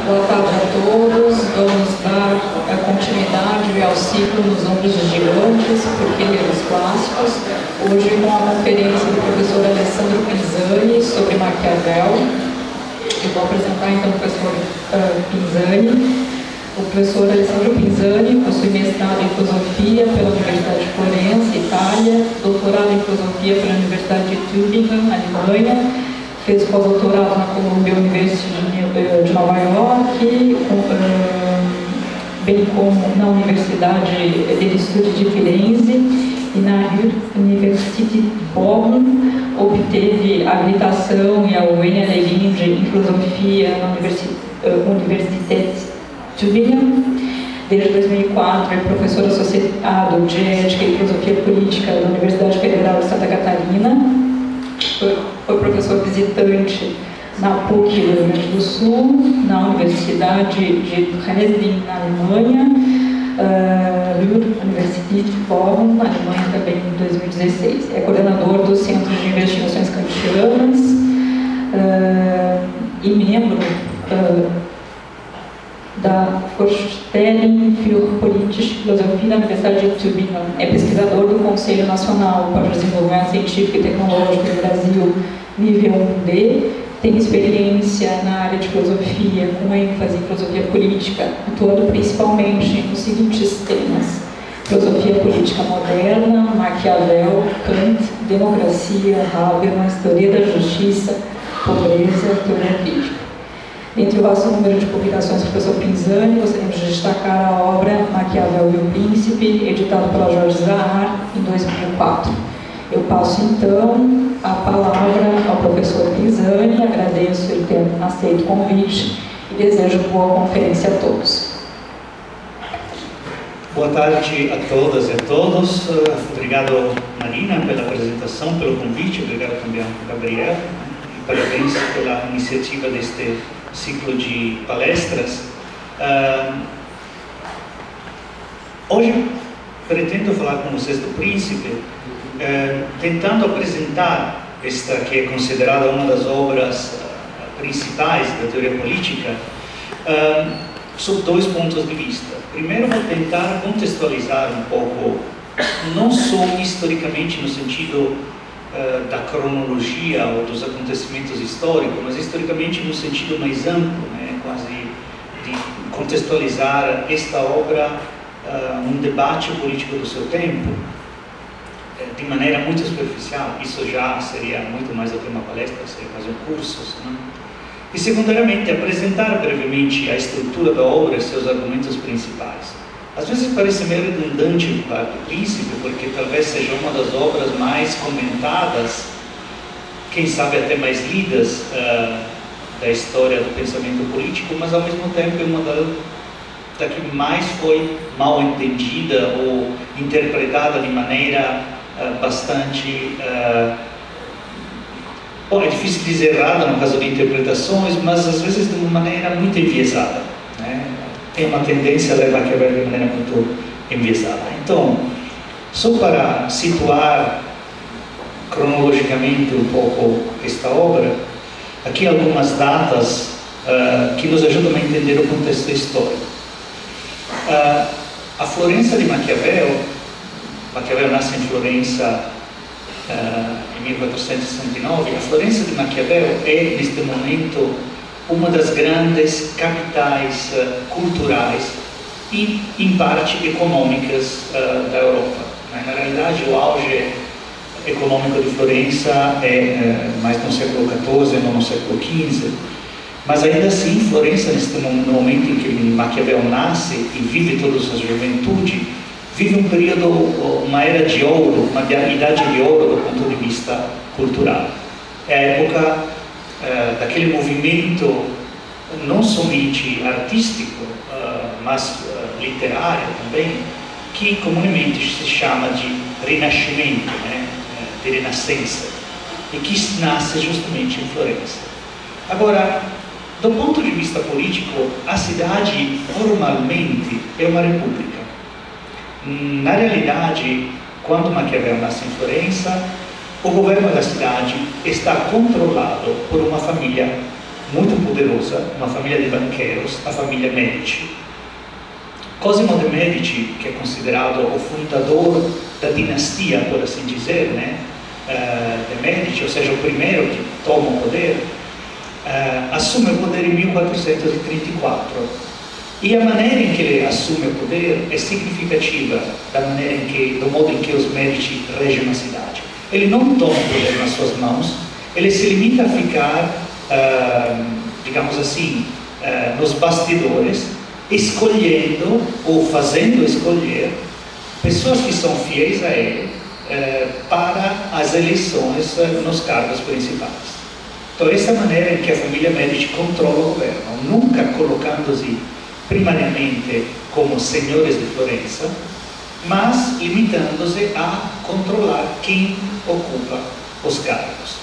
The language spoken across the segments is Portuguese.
Boa tarde a todos. Vamos dar continuidade ao ciclo Nos Ombros dos Gigantes, Por que Ler os Clássicos. Hoje com a conferência do professor Alessandro Pinzani sobre Maquiavel. Eu vou apresentar então o professor Pinzani. O professor Alessandro Pinzani possui mestrado em Filosofia pela Universidade de Florença, Itália, doutorado em Filosofia pela Universidade de Tübingen, Alemanha, fez pós-doutorado na Columbia University de Nova York, bem como na Universidade de Estudos de Firenze e na Universität Bonn. Obteve habilitação e a UNLD em Filosofia na Universität Tübingen. Desde 2004 é professor associado de Ética e Filosofia Política da Universidade Federal de Santa Catarina. Foi professor visitante na PUC do Rio Grande do Sul, na Universidade de Dresden, na Alemanha, Universität Bonn, na Alemanha também em 2016. É coordenador do Centro de Investigações Kantianas e membro da Vorstellung für politische Philosophie na Universidade de Tübingen. É pesquisador do Conselho Nacional para o Desenvolvimento Científico e Tecnológico do Brasil, nível 1D, tem experiência na área de filosofia, com ênfase em filosofia política, atuando principalmente nos seguintes temas: filosofia política moderna, Maquiavel, Kant, democracia, Habermas, teoria da justiça, pobreza, teoria crítica. Entre o vasto número de publicações do professor Pinzani, gostaríamos de destacar a obra Maquiavel e o Príncipe, editado pela Jorge Zahar em 2004. Eu passo então a palavra ao professor Pinzani, agradeço ele ter aceito o convite e desejo boa conferência a todos. Boa tarde a todas e a todos. Obrigado, Marina, pela apresentação, pelo convite. Obrigado também ao Gabriel. E parabéns pela iniciativa deste ciclo de palestras. Hoje pretendo falar com vocês do Príncipe, tentando apresentar esta que é considerada uma das obras principais da teoria política, sob dois pontos de vista. Primeiro, vou tentar contextualizar um pouco, não só historicamente no sentido da cronologia ou dos acontecimentos históricos, mas historicamente no sentido mais amplo, né? Quase de contextualizar esta obra um debate político do seu tempo, de maneira muito superficial. Isso já seria muito mais do que uma palestra, seria quase um curso, né? E secundariamente apresentar brevemente a estrutura da obra e seus argumentos principais. Às vezes parece meio redundante falar do Príncipe, porque talvez seja uma das obras mais comentadas, quem sabe até mais lidas da história do pensamento político, mas ao mesmo tempo é uma da que mais foi mal entendida ou interpretada de maneira bastante... Bom, é difícil dizer errada no caso de interpretações, mas às vezes de uma maneira muito enviesada, né? Tem uma tendência a ler Maquiavel de maneira muito enviesada. Então, só para situar cronologicamente um pouco esta obra, aqui algumas datas que nos ajudam a entender o contexto histórico. A Florença de Maquiavel nasce em Florença em 1469. A Florença de Maquiavel é, neste momento, uma das grandes capitais culturais e, em parte, econômicas da Europa. Na realidade, o auge econômico de Florença é mais no século XIV, não no século XV, mas ainda assim, Florença, neste momento em que Maquiavel nasce e vive toda a sua juventude, vive um período, uma era de ouro, uma idade de ouro do ponto de vista cultural. É a época daquele movimento não somente artístico, mas literário também, que comumente se chama de Renascimento, né? De Renascença, e que nasce justamente em Florença. Agora, do ponto de vista político, a cidade formalmente é uma república. Na realidade, quando Maquiavel nasce em Florença, o governo da cidade está controlado por uma família muito poderosa, uma família de banqueiros, a família Medici. Cosimo de Medici, que é considerado o fundador da dinastia, por assim dizer, né, de Medici, ou seja, o primeiro que toma o poder, assume o poder em 1434. E a maneira em que ele assume o poder é significativa do modo em que os Medici regem a cidade. Ele não toma o poder nas suas mãos, ele se limita a ficar, digamos assim, nos bastidores, escolhendo ou fazendo escolher pessoas que são fiéis a ele para as eleições nos cargos principais. Então, essa é a maneira em que a família Medici controla o governo, nunca colocando-se primariamente como senhores de Florença, mas limitando-se a controlar quem ocupa os cargos.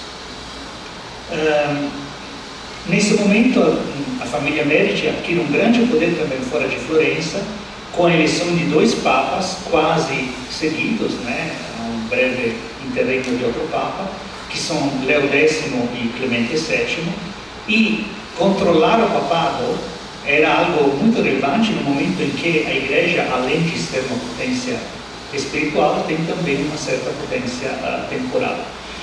Nesse momento, a família Medici adquire um grande poder também fora de Florença, com a eleição de 2 papas quase seguidos, né, um breve interregno de outro papa, que são Leo X e Clemente VII, e controlar o papado era algo muito relevante no momento em que a Igreja, além de ser uma potência espiritual, tem também uma certa potência temporal.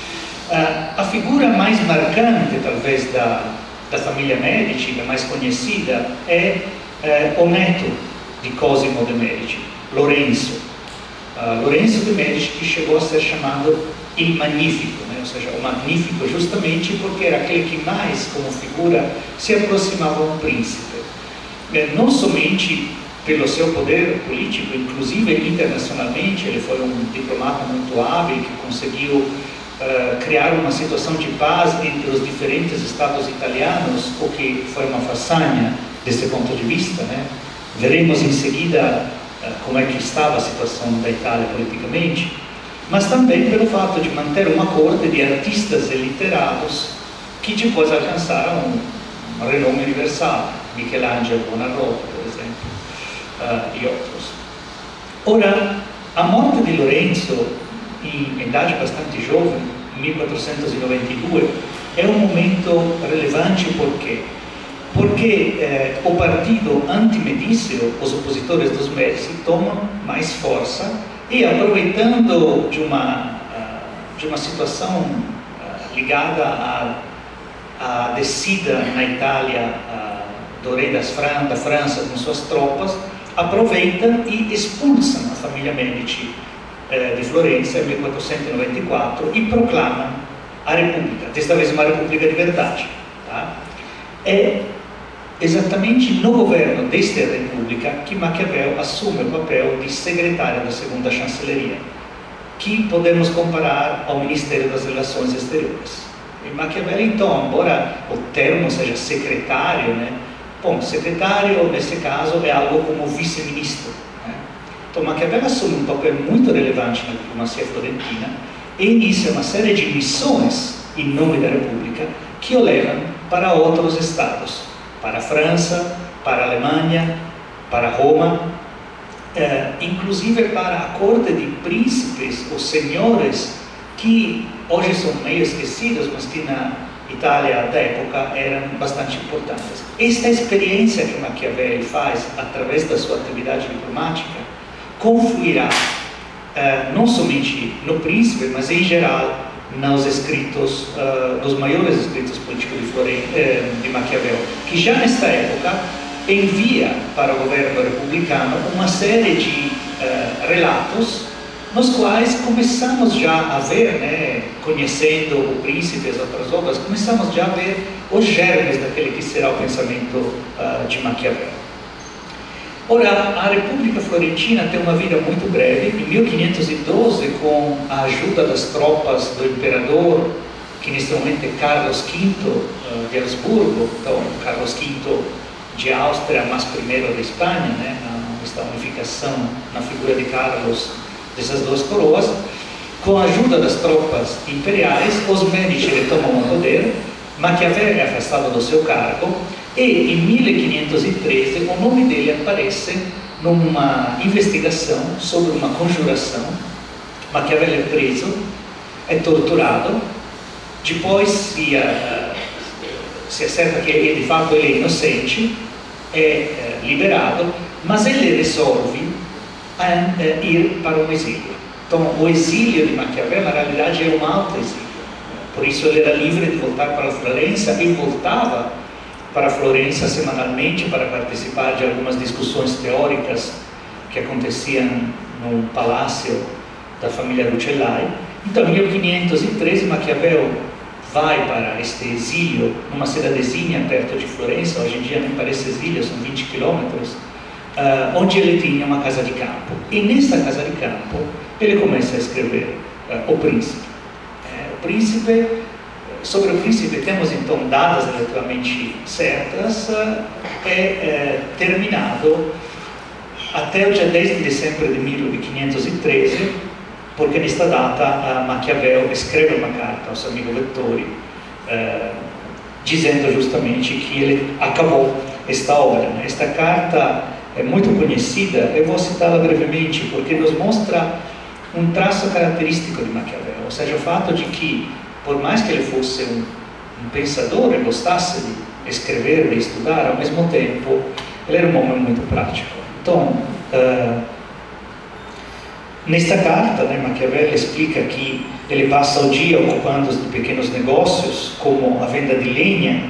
A figura mais marcante, talvez, da família Medici, a mais conhecida, é o neto de Cosimo de Medici, Lorenzo. Lorenzo de Medici, que chegou a ser chamado Il Magnifico, né? Ou seja, o Magnífico, justamente porque era aquele que mais, como figura, se aproximava a um príncipe. Não somente pelo seu poder político, inclusive internacionalmente, ele foi um diplomata muito hábil que conseguiu criar uma situação de paz entre os diferentes estados italianos, o que foi uma façanha desse ponto de vista, né? Veremos em seguida como é que estava a situação da Itália politicamente, mas também pelo fato de manter uma corte de artistas e literatos que depois alcançaram um renome universal, Michelangelo Buonarroti, por exemplo, e outros. Ora, a morte de Lorenzo, em idade bastante jovem, 1492, é um momento relevante porque o partido antimedício, os opositores dos Medici, tomam mais força e, aproveitando de uma situação ligada à descida na Itália do rei da França com suas tropas, aproveitam e expulsam a família Medici de Florença em 1494 e proclamam a República, desta vez uma República de verdade. Tá? É exatamente no governo desta República que Maquiavel assume o papel de secretário da segunda chancelaria, que podemos comparar ao Ministério das Relações Exteriores. E Maquiavel, então, embora o termo seja secretário, né? Bom, secretário, nesse caso, é algo como vice-ministro. Né? Então, Maquiavel assume um papel muito relevante na diplomacia florentina e inicia uma série de missões em nome da República que o levam para outros estados, para a França, para a Alemanha, para Roma, inclusive para a corte de príncipes ou senhores que hoje são meio esquecidos, mas que na Itália da época eram bastante importantes. Esta experiência que Maquiavel faz através da sua atividade diplomática confluirá não somente no príncipe, mas em geral nos escritos, nos maiores escritos políticos de Maquiavel, que já nesta época envia para o governo republicano uma série de relatos nos quais começamos já a ver, né, conhecendo o príncipe e as outras obras, começamos já a ver os germes daquele que será o pensamento de Maquiavel. Ora, a República Florentina tem uma vida muito breve. Em 1512, com a ajuda das tropas do imperador, que neste momento é Carlos V de Habsburgo, então Carlos V de Áustria, mas primeiro da Espanha, né, esta unificação na figura de Carlos dessas duas coroas, com a ajuda das tropas imperiais, os Medici retomam o poder, Maquiavel é afastado do seu cargo, e em 1513 o nome dele aparece numa investigação sobre uma conjuração. Maquiavel é preso, é torturado, depois si accerta che di fatto ele é inocente, é liberado, mas ele resolve ir para um exílio. Então, o exílio de Maquiavel, na realidade, é um auto-exílio. Por isso, ele era livre de voltar para Florença e voltava para Florença semanalmente para participar de algumas discussões teóricas que aconteciam no palácio da família Rucellai. Então, em 1513, Maquiavel vai para este exílio, numa cidadezinha perto de Florença, hoje em dia nem parece exílio, são 20 quilômetros, onde ele tinha uma casa de campo. E nessa casa de campo, ele começa a escrever O Príncipe. Sobre o Príncipe temos então datas relativamente certas, terminado até o dia 10 de dezembro de 1513, porque nesta data Maquiavel escreve uma carta ao seu amigo Vettori, dizendo justamente que ele acabou esta obra. Esta carta é muito conhecida, eu vou citá-la brevemente, porque nos mostra um traço característico de Maquiavel, ou seja, o fato de que, por mais que ele fosse um pensador e gostasse de escrever, de estudar, ao mesmo tempo, ele era um homem muito prático. Então, nesta carta, Maquiavel explica que ele passa o dia ocupando de pequenos negócios, como a venda de lenha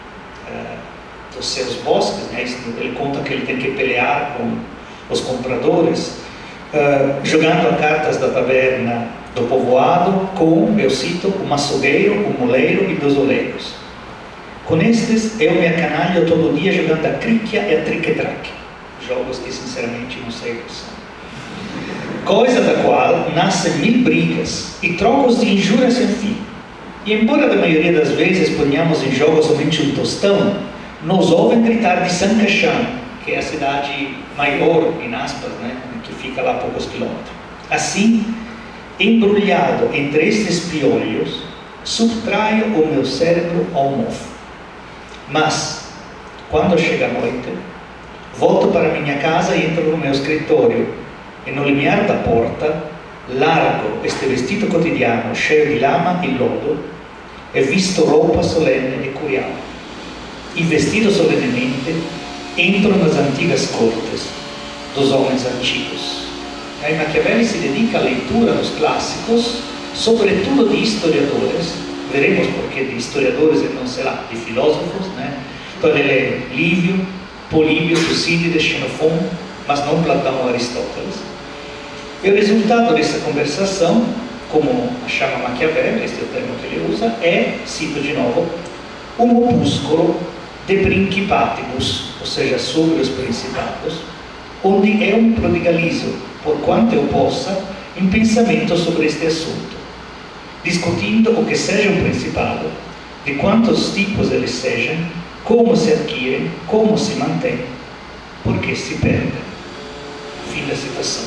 dos seus bosques, ele conta que ele tem que pelear com os compradores, jogando cartas da taberna do povoado com, eu cito, o açougueiro, o moleiro e dos oleiros. Com estes, eu me acanalho todo dia jogando a cricchia e a trique-traque, jogos que sinceramente não sei o que são. Coisa da qual nascem 1000 brigas e trocos de injúrias sem fim. E embora da maioria das vezes ponhamos em jogo somente um tostão, nos ouvem gritar de Saint-Cachan, que é a cidade maior, em aspas, que fica lá a poucos quilômetros. Assim, embrulhado entre estes piolhos, subtraio o meu cérebro ao mofo. Mas, quando chega a noite, volto para minha casa e entro no meu escritório, e no limiar da porta, largo este vestido cotidiano cheio de lama e lodo, e visto roupa solene e curial. E vestido solenemente, entro nas antigas cortes dos homens antigos. Aí Maquiavel se dedica à leitura dos clássicos, sobretudo de historiadores, veremos porque de historiadores e não será, de filósofos, Então ele lê Lívio, Políbio, Tucídides, Xenofon, mas não Platão ou Aristóteles. E o resultado dessa conversação, como a chama Maquiavel, este é o termo que ele usa, é, cito de novo, um opúsculo de principatibus, ou seja, sobre os principados, onde eu me prodigalizo, por quanto eu possa, em pensamento sobre este assunto, discutindo o que seja um principado, de quantos tipos eles sejam, como se adquirem, como se mantêm, porque se perdem. Fim da citação.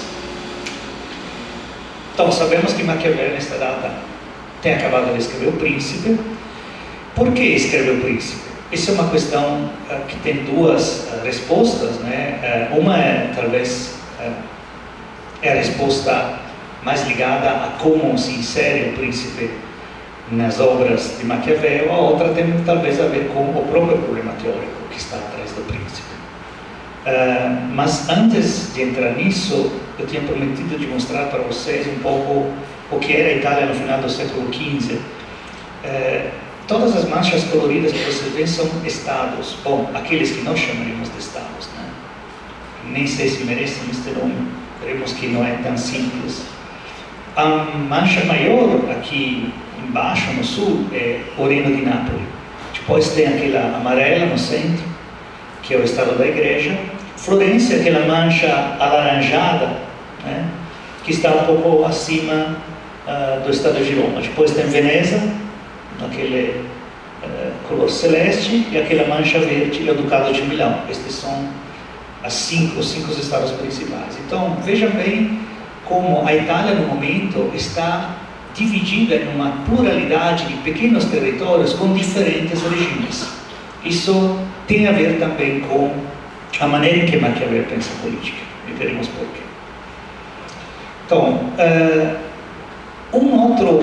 Então, sabemos que Maquiavel, nesta data, tem acabado de escrever O Príncipe. Por que escreveu O Príncipe? Isso é uma questão que tem duas respostas, Uma é, talvez, é a resposta mais ligada a como se insere o príncipe nas obras de Maquiavel, a outra tem talvez a ver com o próprio problema teórico que está atrás do príncipe. Mas antes de entrar nisso, eu tinha prometido de mostrar para vocês um pouco o que era a Itália no final do século XV. Todas as manchas coloridas que vocês veem são estados, bom, aqueles que nós chamaríamos de estados, Nem sei se merecem este nome, veremos que não é tão simples. A mancha maior aqui embaixo, no sul, é o Reino de Nápoles. Depois tem aquela amarela no centro, que é o estado da igreja. Florença é aquela mancha alaranjada, que está um pouco acima do estado de Roma. Depois tem Veneza, aquele color celeste, e aquela mancha verde é o Ducado de Milão. Estes são os cinco estados principais. Então, vejam bem como a Itália, no momento, está dividida em uma pluralidade de pequenos territórios com diferentes regimes. Isso tem a ver também com a maneira em que Maquiavel pensa a política, e veremos por quê. Então, um outro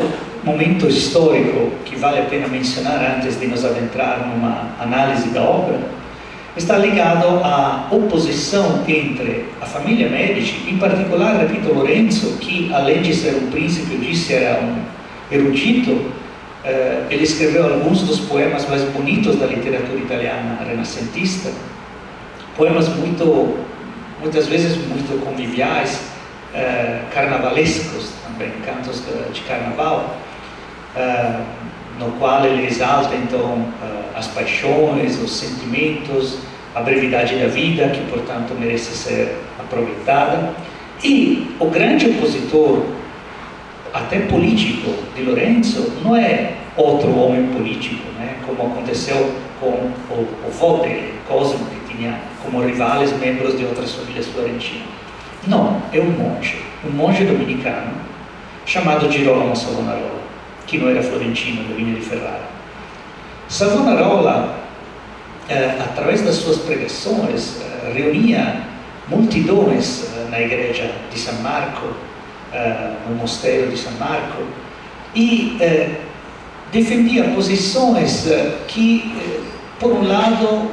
momento histórico que vale a pena mencionar antes de nos adentrar numa análise da obra está ligado à oposição entre a família Medici, em particular, repito, Lorenzo, que além de ser um príncipe, eu disse, era um erudito. Ele escreveu alguns dos poemas mais bonitos da literatura italiana renascentista, poemas muitas vezes muito conviviais, carnavalescos também, cantos de carnaval, no qual ele exalta então as paixões, os sentimentos, a brevidade da vida, que portanto merece ser aproveitada. E o grande opositor, até político, de Lorenzo não é outro homem político, né? Como aconteceu com o avô dele, Cosimo, que tinha como rivais membros de outras famílias florentinas. Não, é um monge dominicano, chamado Girolamo Savonarola, que não era florentino, da vinha de Ferrara. Savonarola, através das suas pregações, reunia multidões na igreja de San Marco, no mosteiro de San Marco, e defendia posições que, por um lado,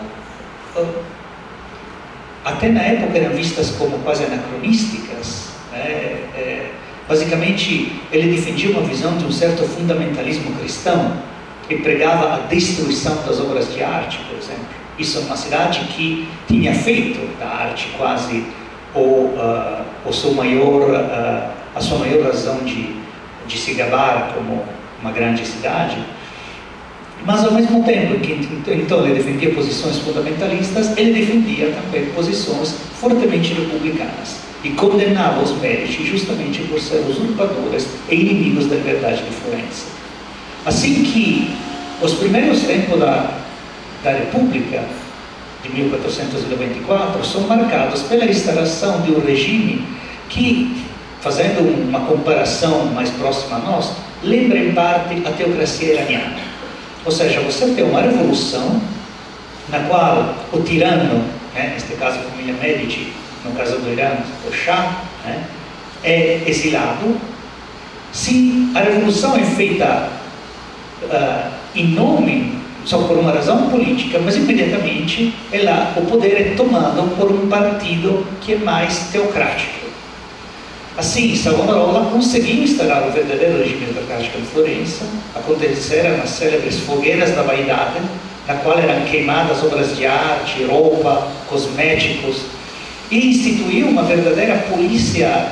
até na época eram vistas como quase anacronísticas, né? Basicamente, ele defendia uma visão de um certo fundamentalismo cristão e pregava a destruição das obras de arte, por exemplo. Isso é uma cidade que tinha feito da arte quase a sua maior razão de se gabar como uma grande cidade. Mas, ao mesmo tempo que então ele defendia posições fundamentalistas, ele defendia também posições fortemente republicanas e condenava os Medici justamente por ser usurpadores e inimigos da liberdade de Florença. Assim que os primeiros tempos da República, de 1494, são marcados pela instalação de um regime que, fazendo uma comparação mais próxima a nós, lembra em parte a teocracia iraniana. Ou seja, você tem uma revolução na qual o tirano, né, neste caso a família Medici, no caso do Irã, o Shah, né, é exilado. Se a revolução é feita em nome, só por uma razão política, mas imediatamente o poder é tomado por um partido que é mais teocrático. Assim, Savonarola conseguiu instalar o verdadeiro regime teocrático em Florença. Aconteceram as célebres fogueiras da vaidade, na qual eram queimadas obras de arte, roupa, cosméticos, e instituiu uma verdadeira polícia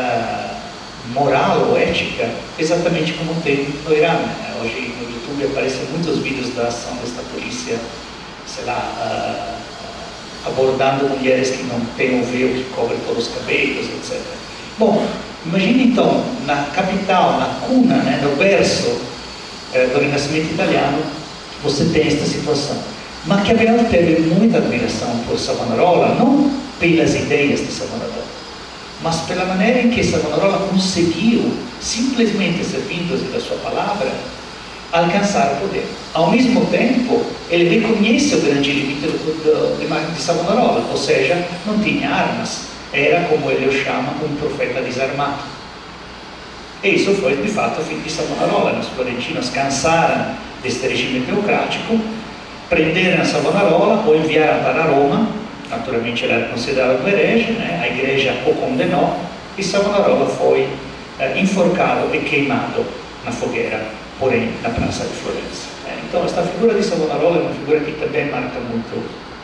moral ou ética, exatamente como tem no Irã. Hoje no YouTube aparecem muitos vídeos da ação desta polícia, sei lá, abordando mulheres que não têm o véu que cobre todos os cabelos, etc. Bom, imagine então, na capital, na cuna, né, no berço do Renascimento italiano, você tem esta situação. Maquiavel teve muita admiração por Savonarola, não pelas ideias de Savonarola, mas pela maneira em que Savonarola conseguiu, simplesmente servindo-se da sua palavra, alcançar o poder. Ao mesmo tempo, ele reconhece o grande limite de Savonarola, ou seja, não tinha armas. Era, como ele o chama, um profeta desarmado. E isso foi, de fato, o fim de Savonarola. Os florentinos cansaram deste regime teocrático, prenderam Savonarola, o enviaram para Roma. Naturalmente ele era considerado um herege, né? A igreja o condenou, e Savonarola foi enforcado e queimado na fogueira, porém na praça de Florença. Então esta figura de Savonarola é uma figura que também marca muito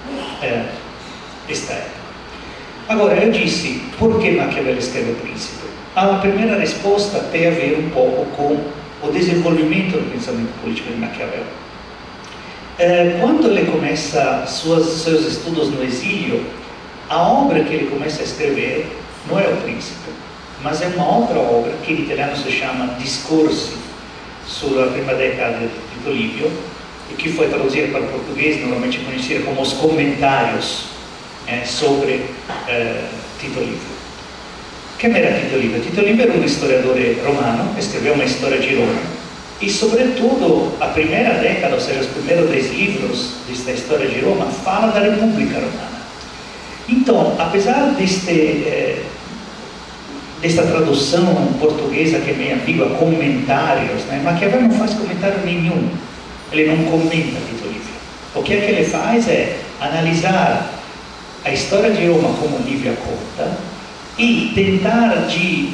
esta época. Agora, eu disse, por que Maquiavel escreve O Príncipe? A primeira resposta tem a ver um pouco com o desenvolvimento do pensamento político de Maquiavel. Quando ele começa seus estudos no exílio, a obra que ele começa a escrever não é O Príncipe, mas é uma outra obra que em italiano se chama Discorsi sulla prima década de Tito Livio, e que foi traduzida para o português, normalmente conhecida como Os Comentários sobre Tito Livio. Quem era Tito Livio? Tito Livio era um historiador romano, escreveu uma história de Roma, e sobretudo a primeira década, ou seja, os primeiros 10 livros desta história de Roma, fala da República Romana. Então, apesar deste desta tradução portuguesa que é meio ambígua, comentários, né? Maquiavel não faz comentário nenhum, ele não comenta Tito Livio. O que é que ele faz é analisar a história de Roma como Livia conta e tentar de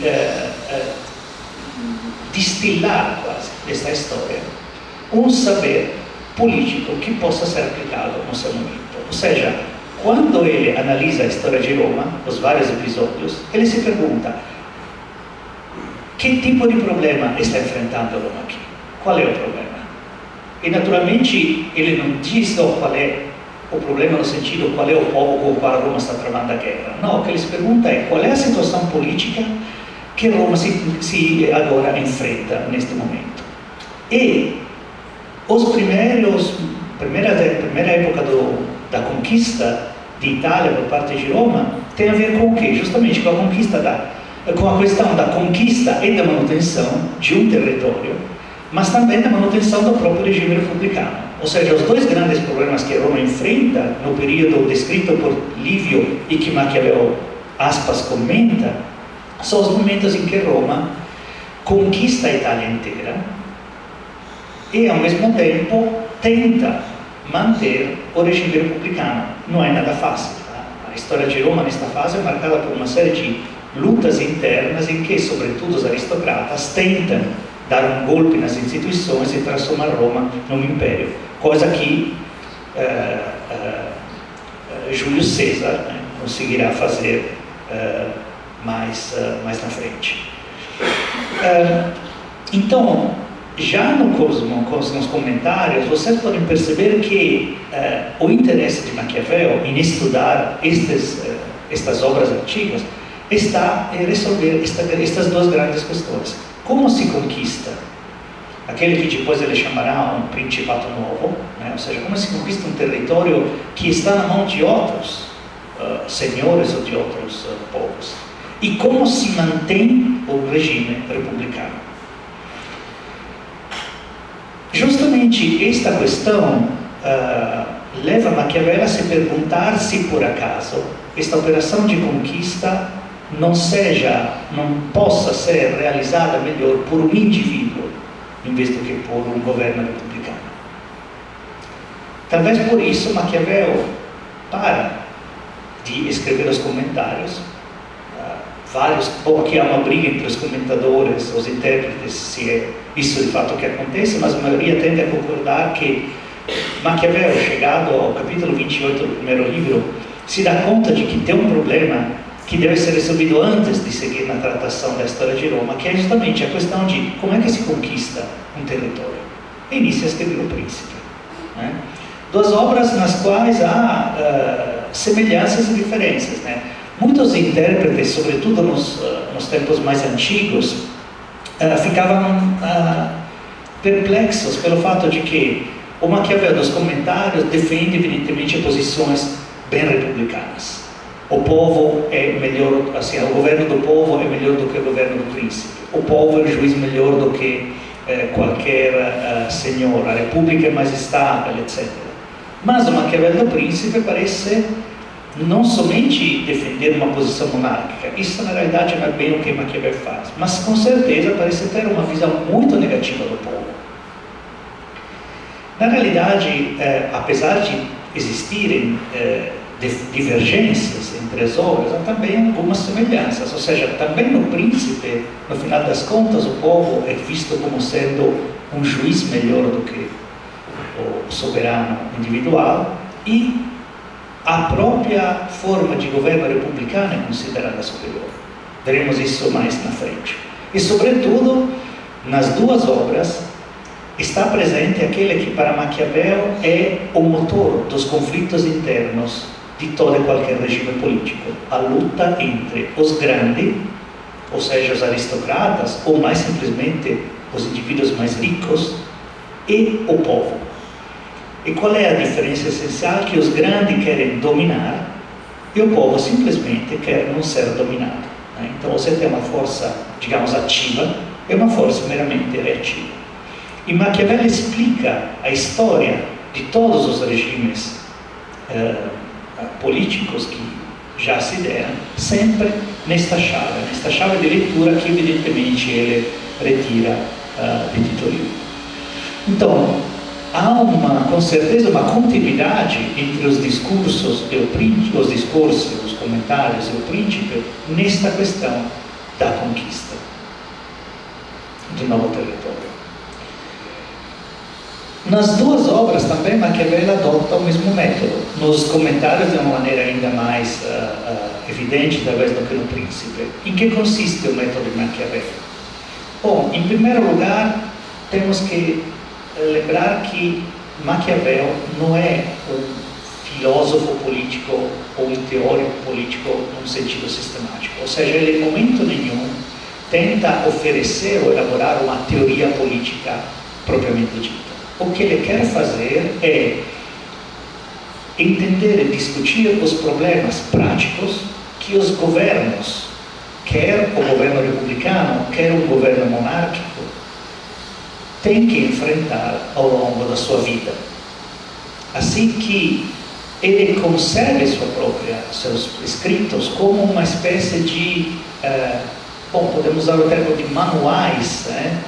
destilar quase desta história um saber político que possa ser aplicado no seu momento. Ou seja, quando ele analisa a história de Roma, os vários episódios, ele se pergunta: que tipo de problema está enfrentando Roma aqui? Qual é o problema? E naturalmente ele não diz qual é o problema no sentido qual é o povo com o qual Roma está tramando a guerra. Não, o que ele se pergunta é qual é a situação política que Roma se agora enfrenta neste momento. E primeira época da conquista de Itália por parte de Roma tem a ver com o quê? Justamente com a questão da conquista e da manutenção de um território, mas também da manutenção do próprio regime republicano. Ou seja, os dois grandes problemas que Roma enfrenta no período descrito por Livio e que Maquiavel, aspas, comenta, são os momentos em que Roma conquista a Itália inteira e, ao mesmo tempo, tenta manter o regime republicano. Não é nada fácil. A história de Roma, nesta fase, é marcada por uma série de lutas internas em que, sobretudo, os aristocratas tentam dar um golpe nas instituições e transformar Roma num império, coisa que Júlio César, né, conseguirá fazer mais na frente. Então, já nos comentários, vocês podem perceber que o interesse de Maquiavel em estudar estas obras antigas está em resolver estas duas grandes questões. Como se conquista aquele que depois ele chamará um principato novo, né? Ou seja, como se conquista um território que está na mão de outros senhores ou de outros povos, e como se mantém o regime republicano. Justamente esta questão leva Maquiavel a se perguntar se por acaso esta operação de conquista não possa ser realizada melhor por um indivíduo em vez do que por um governo republicano. Talvez por isso Maquiavel para de escrever os comentários. Aqui há uma briga entre os comentadores, os intérpretes, se é isso de fato que acontece, mas a maioria tende a concordar que Maquiavel, chegado ao capítulo 28 do primeiro livro, se dá conta de que tem um problema que deve ser resolvido antes de seguir na tratação da história de Roma, que é justamente a questão de como é que se conquista um território. E inicia a escrever O Príncipe. Né? Duas obras nas quais há semelhanças e diferenças. Né? Muitos intérpretes, sobretudo nos tempos mais antigos, ficavam perplexos pelo fato de que o Maquiavel dos comentários defende evidentemente posições bem republicanas. O povo é melhor, assim, o governo do povo é melhor do que o governo do príncipe. O povo é juiz melhor do que qualquer senhor. A república é mais estável, etc. Mas o Maquiavel do príncipe parece não somente defender uma posição monárquica, isso na realidade não é bem o que Maquiavel faz, mas com certeza parece ter uma visão muito negativa do povo. Na realidade, apesar de existirem divergências entre as obras, há também algumas semelhanças, ou seja, também no Príncipe, no final das contas, o povo é visto como sendo um juiz melhor do que o soberano individual, e a própria forma de governo republicano é considerada superior. Veremos isso mais na frente. E, sobretudo, nas duas obras, está presente aquele que para Maquiavel é o motor dos conflitos internos de todo e qualquer regime político. A luta entre os grandes, ou seja, os aristocratas, ou mais simplesmente os indivíduos mais ricos, e o povo. E qual é a diferença essencial? Que os grandes querem dominar e o povo simplesmente quer não ser dominado. Né? Então você tem uma força, digamos, ativa e uma força meramente reativa. E Maquiavel explica a história de todos os regimes políticos que já se deram, sempre nesta chave de leitura que evidentemente ele retira de Tito Livio. Então, há com certeza uma continuidade entre os discursos os comentários e o príncipe nesta questão da conquista do novo território. Nas duas obras também Maquiavel adota o mesmo método. Nos comentários de uma maneira ainda mais evidente, talvez, do que no Príncipe. Em que consiste o método de Maquiavel? Bom, em primeiro lugar, temos que lembrar que Maquiavel não é um filósofo político ou um teórico político num sentido sistemático. Ou seja, ele em momento nenhum tenta oferecer ou elaborar uma teoria política propriamente dita. O que ele quer fazer é entender e discutir os problemas práticos que os governos, quer o governo republicano, quer o governo monárquico, têm que enfrentar ao longo da sua vida. Assim que ele concebe seus escritos como uma espécie de, podemos usar o termo de manuais, né,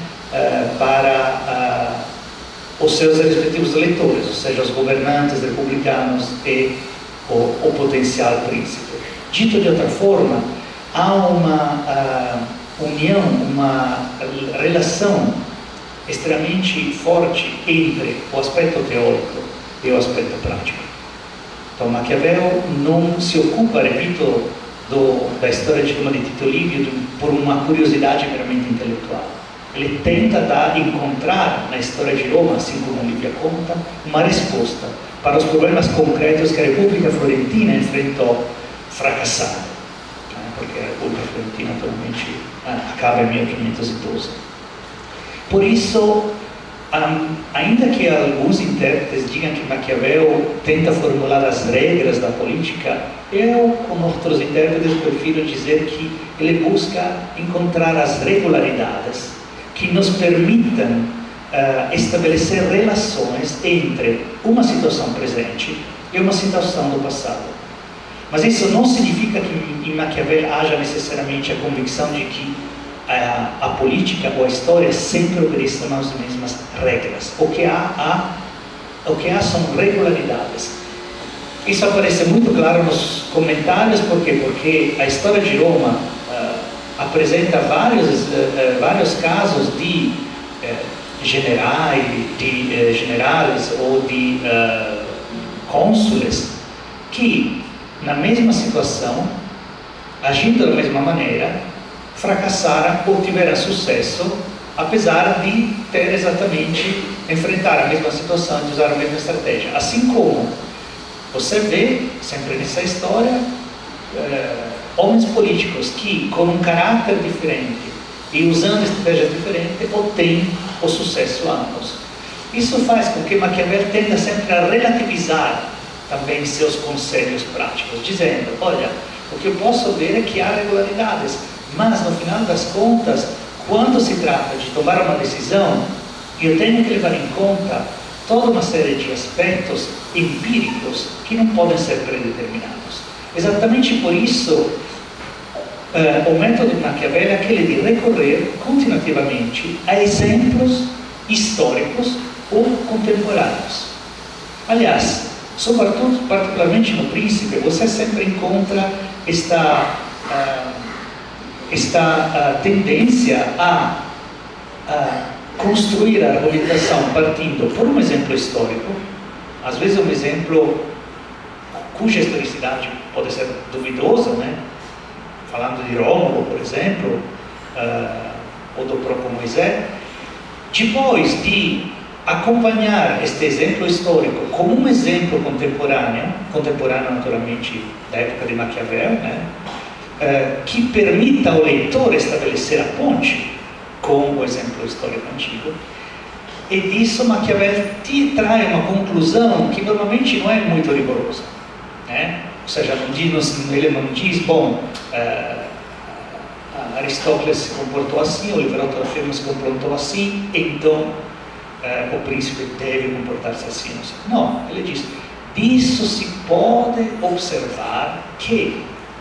para os seus respectivos leitores, ou seja, os governantes republicanos e o potencial príncipe. Dito de outra forma, há uma união, uma relação extremamente forte entre o aspecto teórico e o aspecto prático. Então, Maquiavel não se ocupa, repito, da história de Tito Livio por uma curiosidade meramente intelectual. Ele tenta encontrar na história de Roma, assim como Livia conta, uma resposta para os problemas concretos que a República Florentina enfrentou fracassada, porque a República Florentina atualmente acaba em 1512. Por isso, ainda que alguns intérpretes digam que Maquiavel tenta formular as regras da política, eu, como outros intérpretes, prefiro dizer que ele busca encontrar as regularidades que nos permitam estabelecer relações entre uma situação presente e uma situação do passado. Mas isso não significa que em Maquiavel haja necessariamente a convicção de que a política ou a história sempre obedeçam às mesmas regras. O que há são regularidades. Isso aparece muito claro nos comentários, por quê? Porque a história de Roma apresenta vários casos de generais ou de cônsules que, na mesma situação, agindo da mesma maneira, fracassaram ou tiveram sucesso, apesar de ter exatamente enfrentar a mesma situação e usar a mesma estratégia. Assim como você vê, sempre nessa história, homens políticos que, com um caráter diferente e usando estratégias diferentes, obtêm o sucesso ambos. Isso faz com que Maquiavel tenda sempre a relativizar também seus conselhos práticos, dizendo, olha, o que eu posso ver é que há regularidades, mas no final das contas, quando se trata de tomar uma decisão, eu tenho que levar em conta toda uma série de aspectos empíricos que não podem ser predeterminados. Exatamente por isso, o método de Maquiavel é aquele de recorrer continuativamente a exemplos históricos ou contemporâneos. Aliás, sobretudo, particularmente no Príncipe, você sempre encontra esta tendência a construir a argumentação partindo por um exemplo histórico, às vezes um exemplo cuja historicidade pode ser duvidosa, né? Falando de Rômulo, por exemplo, ou do próprio Moisés, depois de acompanhar este exemplo histórico como um exemplo contemporâneo naturalmente da época de Maquiavel, né? Que permita ao leitor estabelecer a ponte com o exemplo histórico antigo, e disso Maquiavel traz uma conclusão que normalmente não é muito rigorosa, né? Ou seja, ele não diz, bom, Aristóteles se comportou assim, o Livro afirma se comportou assim, então o príncipe deve comportar-se assim. Não, ele diz, disso se pode observar que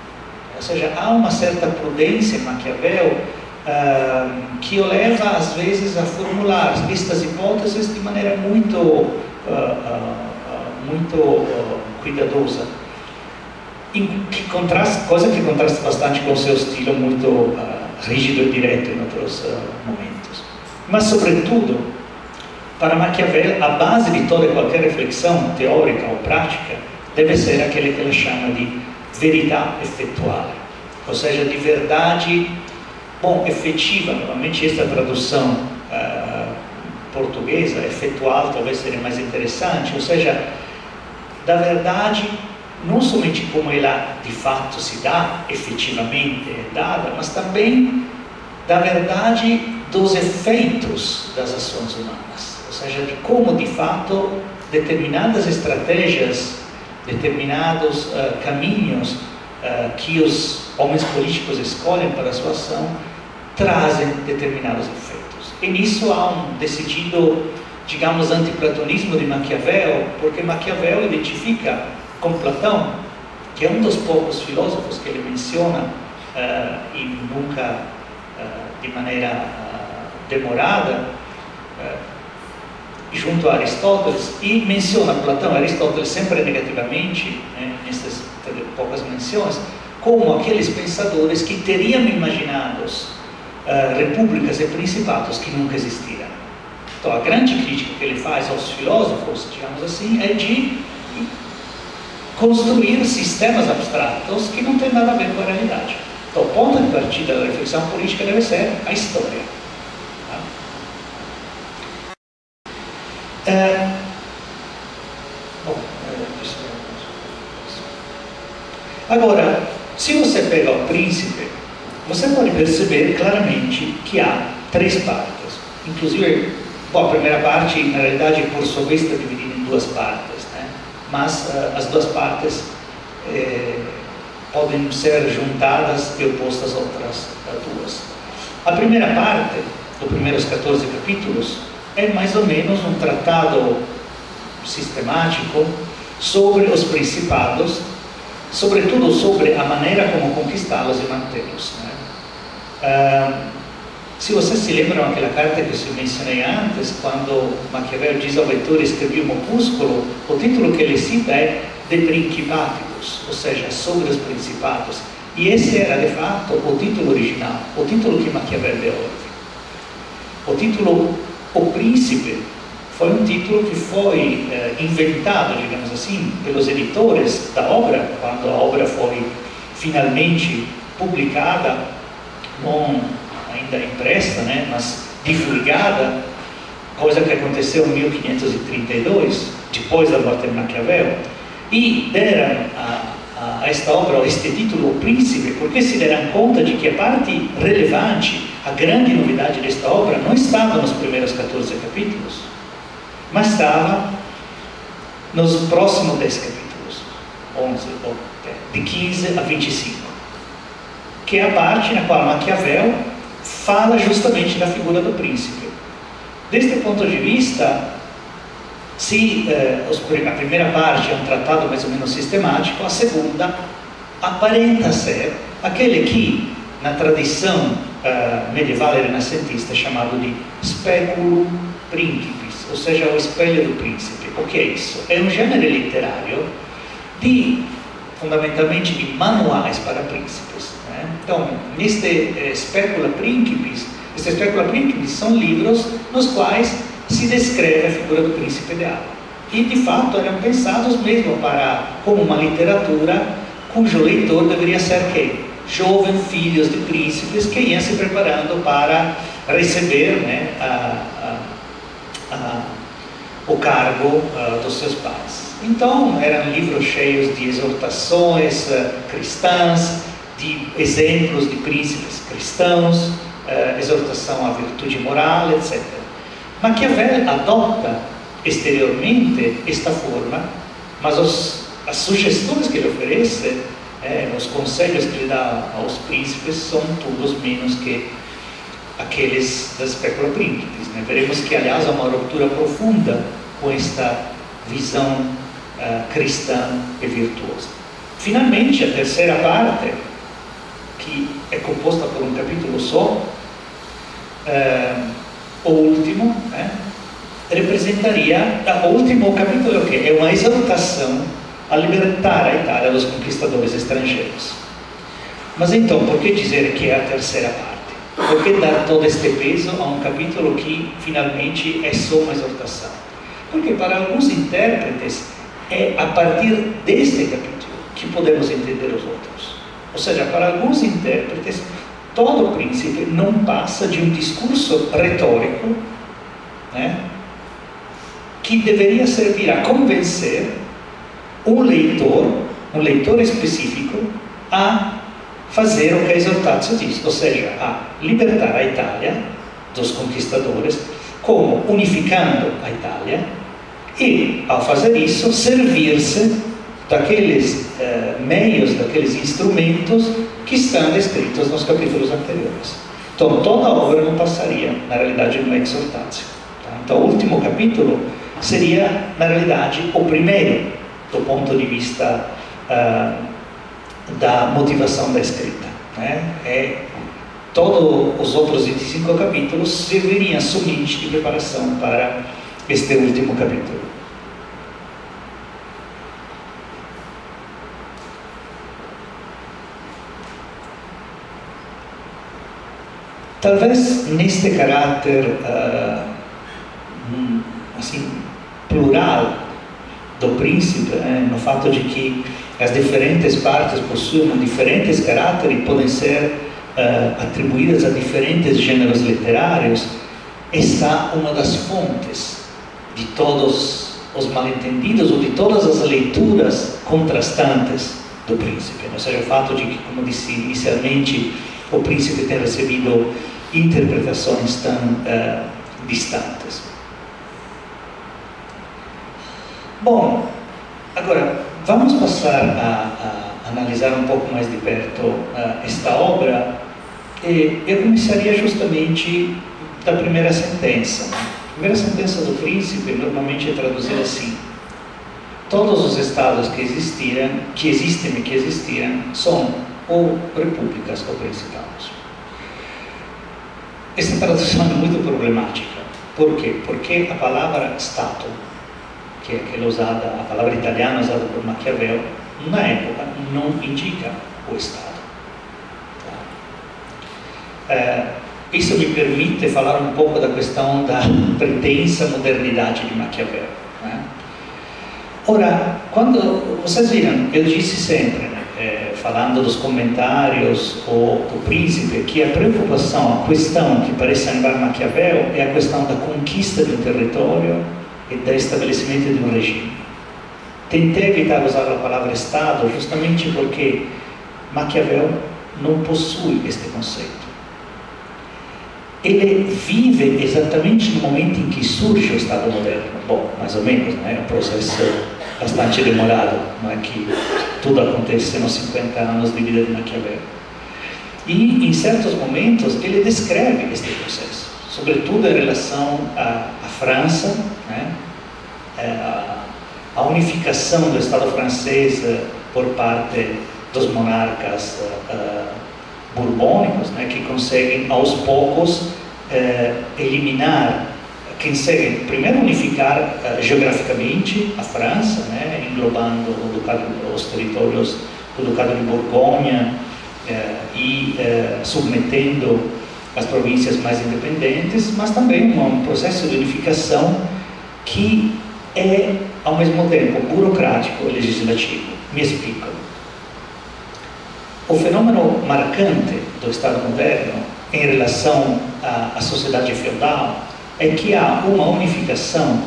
ou seja, há uma certa prudência em Maquiavel que o leva às vezes a formular estas hipóteses de maneira muito cuidadosa, coisa que contrasta bastante com o seu estilo muito rígido e direto em outros momentos. Mas, sobretudo, para Maquiavel, a base de toda e qualquer reflexão teórica ou prática deve ser aquele que ele chama de verità effettuale, ou seja, de verdade efetiva. Normalmente esta tradução portuguesa, effettual, talvez seria mais interessante, ou seja, da verdade não somente como ela de fato se dá, efetivamente é dada, mas também da verdade dos efeitos das ações humanas, ou seja, de como de fato determinadas estratégias, determinados caminhos que os homens políticos escolhem para a sua ação trazem determinados efeitos. E nisso há um decidido, digamos, antiplatonismo de Maquiavel, porque Maquiavel identifica com Platão, que é um dos poucos filósofos que ele menciona, e nunca de maneira demorada, junto a Aristóteles, e menciona Platão e Aristóteles sempre negativamente, nessas poucas menções, como aqueles pensadores que teriam imaginados repúblicas e principados que nunca existiram. Então, a grande crítica que ele faz aos filósofos, digamos assim, é de construir sistemas abstratos que não têm nada a ver com a realidade. Então, o ponto de partida da reflexão política deve ser a história. Agora, se você pega o Príncipe, você pode perceber claramente que há três partes. Inclusive, a primeira parte, na realidade, por sua vez, está dividida em duas partes, né? Mas as duas partes podem ser juntadas e opostas a outras duas. A primeira parte, dos primeiros 14 capítulos, é mais ou menos um tratado sistemático sobre os principados, sobretudo sobre a maneira como conquistá-los e mantê-los, né? Se vocês se lembram daquela carta que eu mencionei antes, quando Maquiavel diz ao leitor escrever um opúsculo, o título que ele cita é De Principatibus, ou seja, sobre os principados. E esse era, de fato, o título original, o título que Maquiavel deu. O título O Príncipe foi um título que foi inventado, digamos assim, pelos editores da obra, quando a obra foi finalmente publicada, não ainda impressa, né, mas divulgada, coisa que aconteceu em 1532, depois da morte de Maquiavel, e deram a esta obra este título, O Príncipe, porque se deram conta de que a parte relevante, a grande novidade desta obra, não estava nos primeiros 14 capítulos, mas estava nos próximos 10 capítulos, 11, de 15 a 25, que é a parte na qual Maquiavel fala justamente da figura do príncipe. Deste ponto de vista, se a primeira parte é um tratado mais ou menos sistemático, a segunda aparenta ser aquele que, na tradição medieval e renascentista, é chamado de speculum principis, ou seja, o espelho do príncipe. O que é isso? É um gênero literário fundamentalmente de manuais para príncipes, né? Então, neste Specula Principis, estes Specula Principis são livros nos quais se descreve a figura do príncipe ideal. E, de fato, eram pensados mesmo como uma literatura cujo leitor deveria ser quem? Jovens filhos de príncipes que iam se preparando para receber, né, o cargo dos seus pais. Então, eram livros cheios de exortações cristãs, de exemplos de príncipes cristãos, exortação à virtude moral, etc. Maquiavel adota exteriormente esta forma, mas as sugestões que ele oferece, os conselhos que ele dá aos príncipes, são todos menos que aqueles das Specula Principis, né? Veremos que, aliás, há uma ruptura profunda com esta visão cristã e virtuosa. Finalmente, a terceira parte que é composta por um capítulo só, o último, representaria, o último capítulo é o quê? É uma exaltação a libertar a Itália dos conquistadores estrangeiros. Mas então, por que dizer que é a terceira parte? Por que dar todo este peso a um capítulo que finalmente é só uma exaltação? Porque para alguns intérpretes é a partir deste capítulo que podemos entender os outros. Ou seja, para alguns intérpretes, todo príncipe não passa de um discurso retórico, que deveria servir a convencer um leitor específico, a fazer o que a exaltação diz, ou seja, a libertar a Itália dos conquistadores, como unificando a Itália, e, ao fazer isso, servir-se daqueles meios, daqueles instrumentos que estão descritos nos capítulos anteriores. Então, toda a obra não passaria, na realidade, de uma exortação. Tá? Então, o último capítulo seria, na realidade, o primeiro, do ponto de vista da motivação da escrita. Todos os outros 25 capítulos serviriam somente de preparação para este último capítulo. Talvez neste caráter assim, plural do príncipe, no fato de que as diferentes partes possuem diferentes caráteres e podem ser atribuídas a diferentes gêneros literários, está uma das fontes de todos os mal-entendidos ou de todas as leituras contrastantes do príncipe. Ou seja, o fato de que, como disse inicialmente, o príncipe tem recebido interpretações tão distantes. Bom, agora vamos passar a analisar um pouco mais de perto esta obra. Eu começaria justamente da primeira sentença. A primeira sentença do príncipe normalmente é traduzida assim: todos os estados que existem e que existiram são ou repúblicas ou principados. Esta tradução é muito problemática. Por quê? Porque a palavra Stato, que é aquela usada, a palavra italiana usada por Maquiavel, na época não indica o Estado. Isso me permite falar um pouco da questão da pretensa modernidade de Maquiavel. Ora, quando vocês viram, eu disse sempre, falando dos comentários ou do príncipe, que a preocupação, a questão que parece lembrar Maquiavel é a questão da conquista de um território e do estabelecimento de um regime. Tentei evitar usar a palavra Estado justamente porque Maquiavel não possui este conceito. Ele vive exatamente no momento em que surge o Estado moderno. Bom, mais ou menos, é um processo bastante demorado, não é que tudo acontece nos 50 anos de vida de Maquiavel. E, em certos momentos, ele descreve este processo, sobretudo em relação à França, a unificação do Estado francês por parte dos monarcas borbônicos, que conseguem aos poucos eliminar, conseguem primeiro unificar geograficamente a França, englobando os territórios do Ducado de Borgonha e submetendo as províncias mais independentes, mas também um processo de unificação que é ao mesmo tempo burocrático e legislativo. Me explico. O fenômeno marcante do Estado moderno em relação à sociedade feudal é que há uma unificação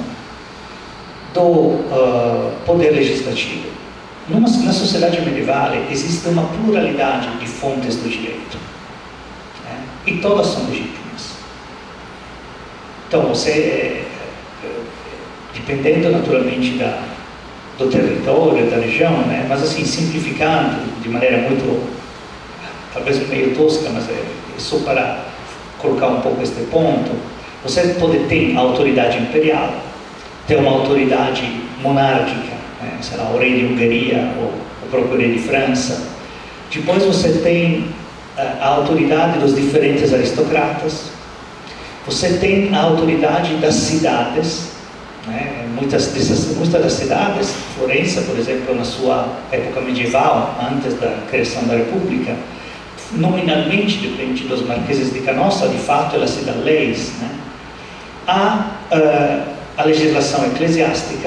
do poder legislativo. Na sociedade medieval existe uma pluralidade de fontes do direito, e todas são legítimas. Então você, dependendo naturalmente do território, da região, mas assim, simplificando de maneira muito, talvez meio tosca, mas é só para colocar um pouco este ponto, você pode ter a autoridade imperial, ter uma autoridade monárquica, será o rei de Hungria ou o próprio rei de França. Depois você tem a autoridade dos diferentes aristocratas, você tem a autoridade das cidades, né? Muitas das cidades, Florença, por exemplo, na sua época medieval, antes da criação da República, nominalmente depende dos marqueses de Canossa, de fato elas se dão leis, né? Há a legislação eclesiástica,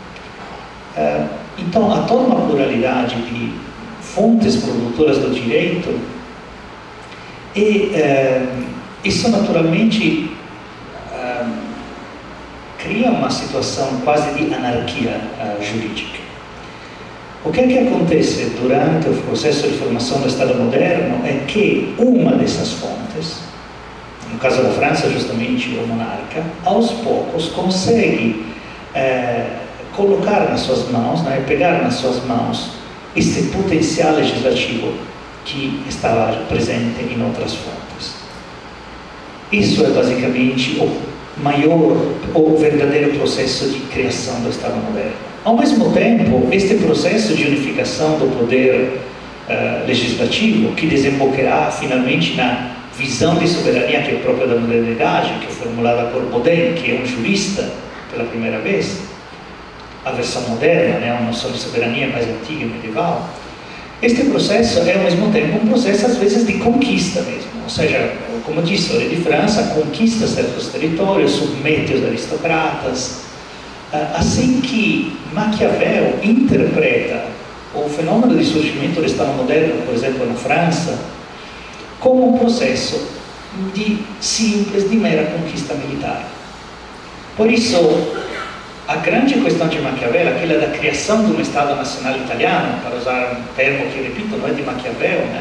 então há toda uma pluralidade de fontes produtoras do direito, e isso naturalmente cria uma situação quase de anarquia jurídica. O que é que acontece durante o processo de formação do Estado moderno é que uma dessas fontes, no caso da França justamente o monarca, aos poucos consegue colocar nas suas mãos, né, pegar nas suas mãos esse potencial legislativo que estava presente em outras fontes. Isso é basicamente o verdadeiro processo de criação do Estado moderno. Ao mesmo tempo, este processo de unificação do poder legislativo, que desembocará finalmente na visão de soberania que é própria da modernidade, que é formulada por Baudin, que é um jurista pela primeira vez, a versão moderna, né, uma noção de soberania mais antiga e medieval. Este processo é ao mesmo tempo um processo às vezes de conquista mesmo, ou seja, como disse, o rei de França conquista certos territórios, submete os aristocratas, assim que Maquiavel interpreta o fenômeno de surgimento do Estado moderno, por exemplo, na França, como um processo simples, de mera conquista militar. Por isso, a grande questão de Maquiavel, aquela da criação de um Estado nacional italiano, para usar um termo que, repito, não é de Maquiavel, né,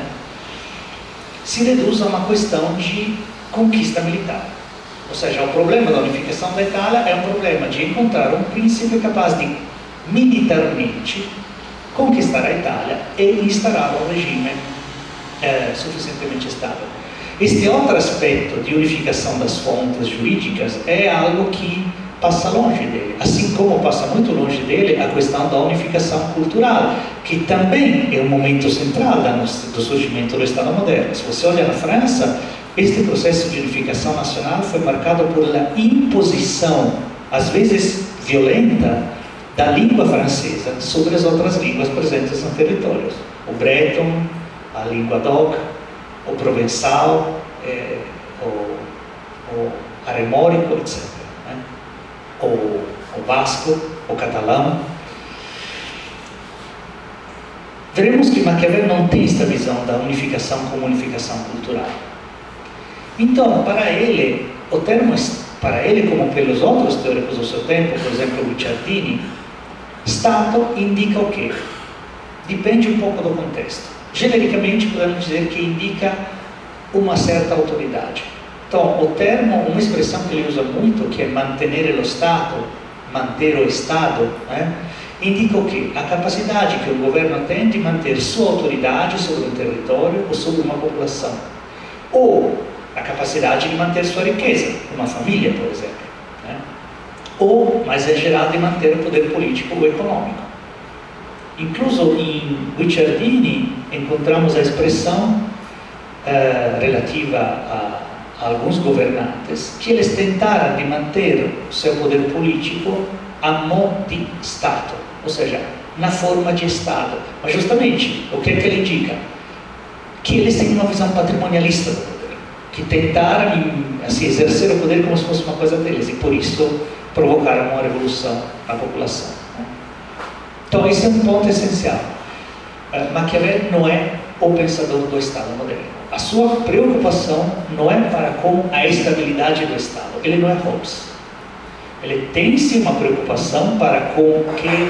se reduz a uma questão de conquista militar. Ou seja, o problema da unificação da Itália é um problema de encontrar um príncipe capaz de, militarmente, conquistar a Itália e instaurar um regime suficientemente estável. Este outro aspecto de unificação das fontes jurídicas é algo que passa longe dele, assim como passa muito longe dele a questão da unificação cultural, que também é um momento central do surgimento do Estado moderno. Se você olha na França, este processo de unificação nacional foi marcado por uma imposição, às vezes violenta, da língua francesa sobre as outras línguas presentes no território. O breton, a língua d'oc, o provençal, o aremórico, etc. Né? O basco, o catalão. Veremos que Maquiavel não tem esta visão da unificação como unificação cultural. Então, para ele, como pelos outros teóricos do seu tempo, por exemplo, Guicciardini, Stato indica o quê? Depende um pouco do contexto. Genericamente, podemos dizer que indica uma certa autoridade. Então, o termo, uma expressão que ele usa muito, que é mantenere lo Stato, manter o Estado, né, indica o quê? A capacidade que o governo tem de manter sua autoridade sobre um território ou sobre uma população. Ou a capacidade de manter sua riqueza, uma família, por exemplo. Né? Ou, mais em geral, de manter o poder político ou econômico. Incluso em Guicciardini encontramos a expressão relativa a alguns governantes que eles tentaram de manter o seu poder político a mo di Stato, ou seja, na forma de Estado. Mas justamente, o que é que ele indica? Que eles têm uma visão patrimonialista do poder, que tentaram assim, exercer o poder como se fosse uma coisa deles, e por isso provocaram uma revolução na população. Né? Então esse é um ponto essencial. Maquiavel não é o pensador do Estado moderno. A sua preocupação não é para com a estabilidade do Estado. Ele não é Hobbes. Ele tem sim uma preocupação para com que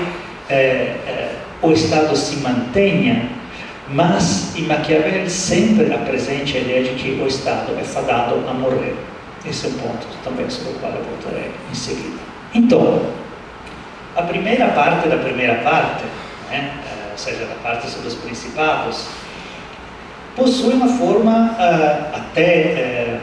o Estado se mantenha, mas em Maquiavel sempre apresenta a ideia de que o Estado é fadado a morrer. Esse é um ponto também sobre o qual eu voltarei em seguida. Então, a primeira parte da primeira parte, né, ou seja, da parte sobre os principados, possui uma forma até,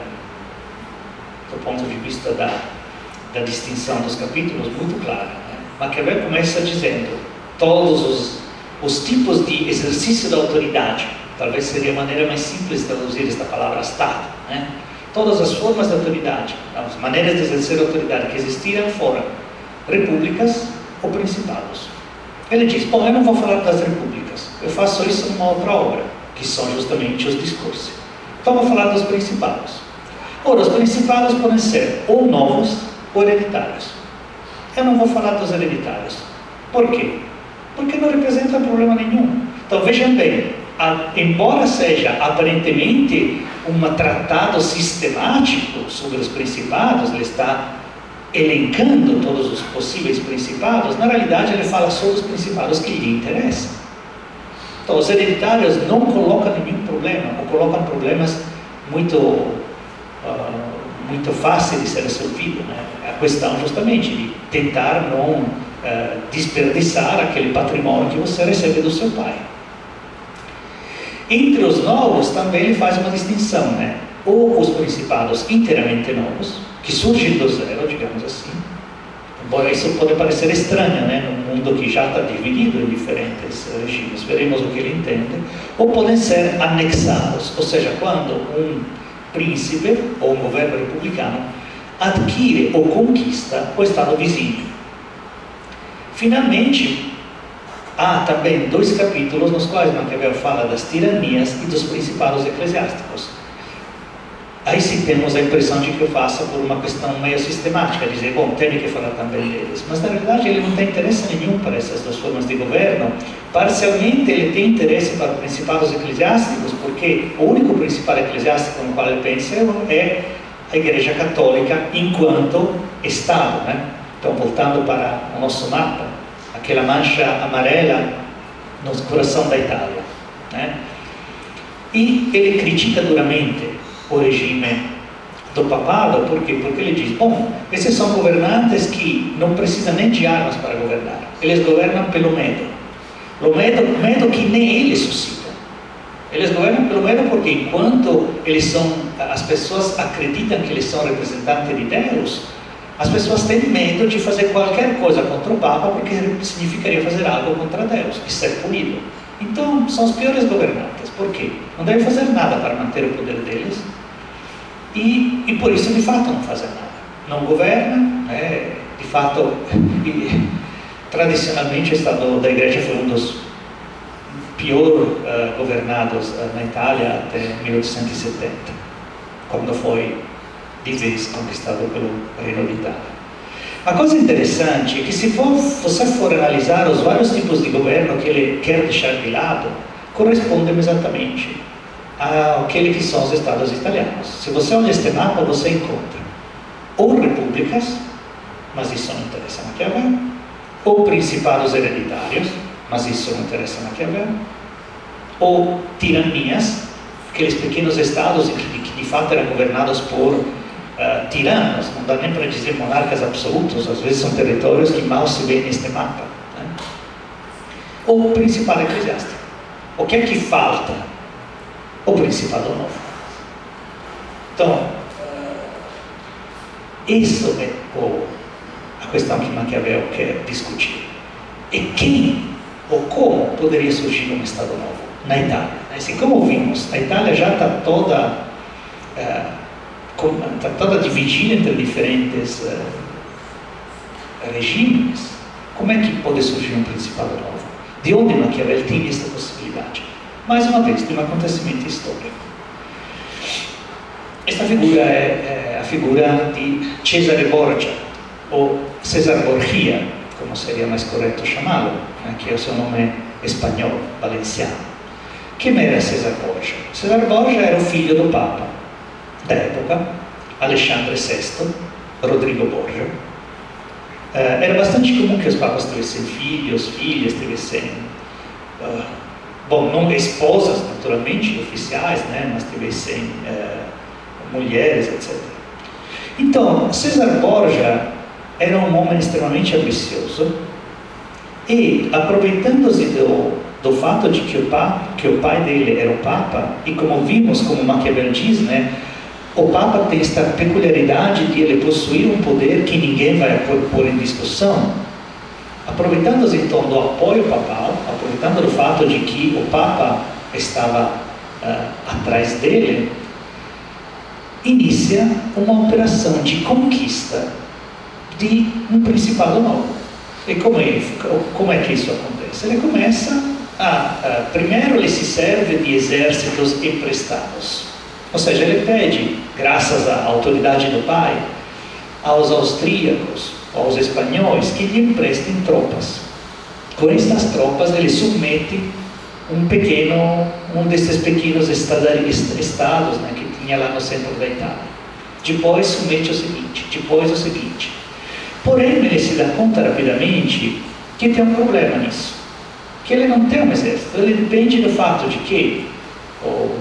do ponto de vista da distinção dos capítulos, muito clara. Né? Maquiavel começa dizendo todos os tipos de exercício da autoridade talvez seria a maneira mais simples de traduzir esta palavra Estado, né? Todas as formas de autoridade, as maneiras de exercer autoridade que existiram foram repúblicas ou principados. Ele diz, bom, eu não vou falar das repúblicas, eu faço isso numa outra obra, que são justamente os discursos. Então vou falar dos principados. Ora, os principados podem ser ou novos ou hereditários. Eu não vou falar dos hereditários. Por quê? Porque não representam problema nenhum. Então vejam bem, embora seja aparentemente um tratado sistemático sobre os principados, ele está elencando todos os possíveis principados, na realidade ele fala só dos principados que lhe interessam. Então os hereditários não colocam nenhum problema, ou colocam problemas muito fáceis de ser resolvidos, né? A questão justamente de tentar não desperdiçar aquele patrimônio que você recebe do seu pai. Entre os novos também ele faz uma distinção, né? Ou os principados inteiramente novos, que surgem do zero, digamos assim, embora isso pode parecer estranho, né? Num mundo que já está dividido em diferentes regimes, veremos o que ele entende, ou podem ser anexados, ou seja, quando um príncipe ou um governo republicano adquire ou conquista o estado vizinho. Finalmente, há também 2 capítulos nos quais Maquiavel fala das tiranias e dos principados eclesiásticos. Aí sim temos a impressão de que eu faço por uma questão meio sistemática, dizer, bom, tenho que falar também deles. Mas na realidade ele não tem interesse nenhum para essas 2 formas de governo. Parcialmente ele tem interesse para principados eclesiásticos, porque o único principal eclesiástico no qual ele pensa é a Igreja Católica enquanto Estado, né? Então, voltando para o nosso mapa, aquela mancha amarela no coração da Itália, né? E ele critica duramente o regime do papado, por quê? Porque ele diz, bom, esses são governantes que não precisam nem de armas para governar, eles governam pelo medo, medo que nem eles suscitam. Eles governam pelo medo porque enquanto as pessoas acreditam que eles são representantes de Deus, as pessoas têm medo de fazer qualquer coisa contra o Papa, porque significaria fazer algo contra Deus e ser punido. Então, são os piores governantes. Por quê? Não devem fazer nada para manter o poder deles e por isso, de fato, não fazem nada. Não governam, de fato, tradicionalmente o Estado da Igreja foi um dos pior governados na Itália até 1870, quando foi de vez conquistado pelo Reino de Itália. A coisa interessante é que se você for analisar os vários tipos de governo que ele quer deixar de lado, correspondem exatamente àquele que são os estados italianos. Se você olha este mapa, você encontra ou repúblicas, mas isso não interessa a Maquiavel, ou principados hereditários, mas isso não interessa a Maquiavel, ou tiranias, aqueles pequenos estados que de fato eram governados por tiranos, não dá nem para dizer monarcas absolutos, às vezes são territórios que mal se vê neste mapa, né? Ou o principado eclesiástico. O que é que falta? O principado novo. Então, isso é a questão que Maquiavel quer discutir. E quem ou como poderia surgir um Estado novo? Na Itália. Assim, como vimos, a Itália já está toda dividida entre diferentes regimes. Como é que pode surgir um principado novo? De onde Maquiavel tem esta possibilidade? Mais uma vez, de um acontecimento histórico. Esta figura é a figura de Cesare Borgia, ou César Borgia, como seria mais correto chamá-lo, né, que é o seu nome espanhol, valenciano. Quem era César Borgia? César Borgia era o filho do Papa da época, Alexandre VI, Rodrigo Borgia. Era bastante comum que os papas tivessem filhos, filhas, tivessem, não esposas, naturalmente, oficiais, né, mas tivessem mulheres, etc. Então, César Borgia era um homem extremamente ambicioso e, aproveitando-se do fato de que o pai dele era o Papa, e como vimos, como Maquiavel diz, né, o Papa tem esta peculiaridade de ele possuir um poder que ninguém vai pôr em discussão. Aproveitando-se então do apoio papal, aproveitando do fato de que o Papa estava atrás dele, inicia uma operação de conquista de um principado novo. E como é que isso acontece? Ele começa primeiro ele se serve de exércitos emprestados, ou seja, ele pede, graças à autoridade do pai, aos austríacos, aos espanhóis, que lhe emprestem tropas. Com estas tropas ele submete um desses pequenos estados, né, que tinha lá no centro da Itália. Depois submete o seguinte. Porém, ele se dá conta rapidamente que tem um problema nisso, que ele não tem um exército. Ele depende do fato de que o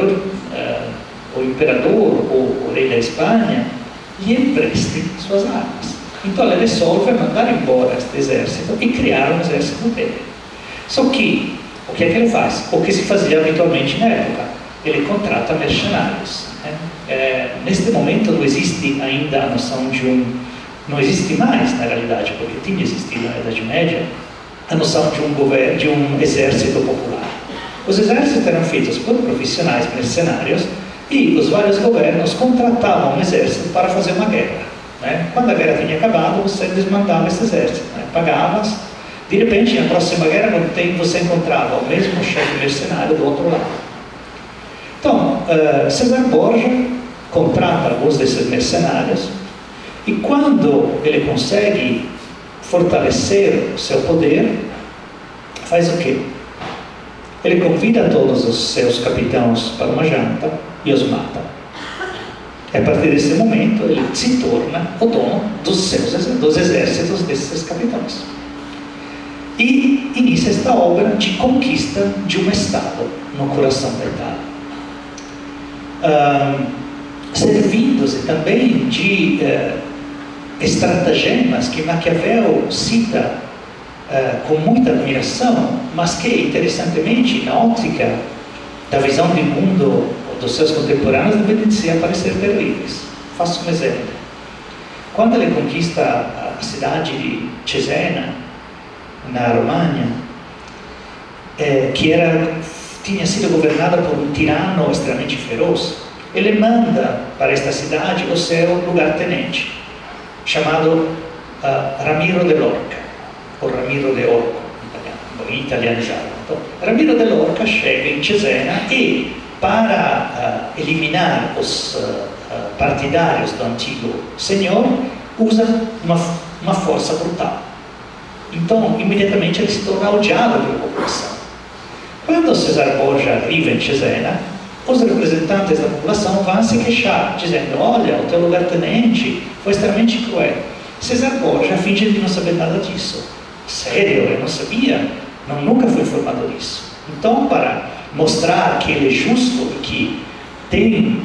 imperador ou o rei da Espanha lhe empreste suas armas. Então ele resolve mandar embora este exército e criar um exército dele. Só que, o que é que ele faz? O que se fazia habitualmente na época? Ele contrata mercenários. Neste momento não existe ainda a noção não existe mais, na realidade, porque tinha existido na Idade Média, a noção de um exército popular. Os exércitos eram feitos por profissionais mercenários e os vários governos contratavam um exército para fazer uma guerra. Né? Quando a guerra tinha acabado, você desmantava esse exército, né? Pagavas. De repente, na próxima guerra, você encontrava o mesmo chefe mercenário do outro lado. Então, César Borgia contrata alguns desses mercenários e quando ele consegue fortalecer o seu poder, faz o quê? Ele convida todos os seus capitães para uma janta e os mata. E a partir desse momento, ele se torna o dono dos exércitos desses capitães. E inicia esta obra de conquista de um Estado no coração da Itália. Servindo-se também de estratagemas que Maquiavel cita com muita admiração, mas que, interessantemente, na óptica da visão de mundo dos seus contemporâneos, devem parecer terríveis. Faço um exemplo. Quando ele conquista a cidade de Cesena, na Romagna, que tinha sido governada por um tirano extremamente feroz, ele manda para esta cidade o seu lugar-tenente, chamado Ramiro de Lorca, ou Ramiro de Orco, italianizado. Então, Ramiro de Lorca chega em Cesena e, para eliminar os partidários do antigo senhor, usa uma força brutal. Então, imediatamente ele se torna odiado pela população. Quando César Borgia arriva em Cesena, os representantes da população vão se queixar, dizendo: olha, o teu lugar-tenente foi extremamente cruel. César Borgia finge de não saber nada disso. Sério, eu não sabia, nunca fui informado disso. Então, para mostrar que ele é justo e que tem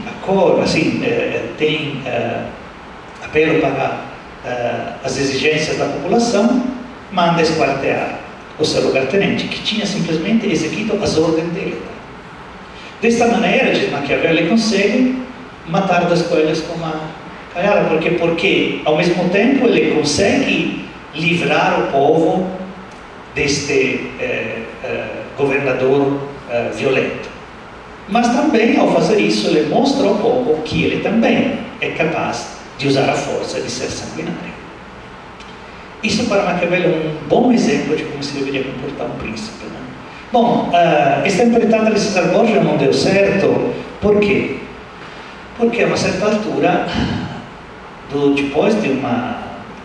apelo para as exigências da população, manda esquartear o seu lugar-tenente, que tinha simplesmente execuido as ordens dele. Desta maneira, diz Maquiavel, ele consegue matar dois coelhos com uma caiada. Porque ao mesmo tempo ele consegue livrar o povo deste governador violento. Mas também, ao fazer isso, ele mostra ao povo que ele também é capaz de usar a força de ser sanguinário. Isso para Maquiavel é um bom exemplo de como se deveria comportar um príncipe. Né? Bom, esta empreitada de César Borgia não deu certo. Por quê? Porque a uma certa altura, depois de uma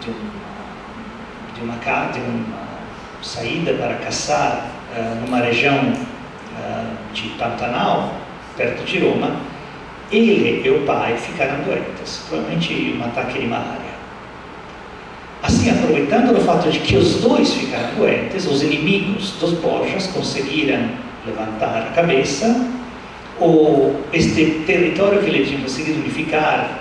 saída para caçar numa região de Pantanal, perto de Roma, ele e o pai ficaram doentes, provavelmente um ataque de malária. Assim, aproveitando o fato de que os dois ficaram doentes, os inimigos dos Borgias conseguiram levantar a cabeça, este território que ele tinha conseguido unificar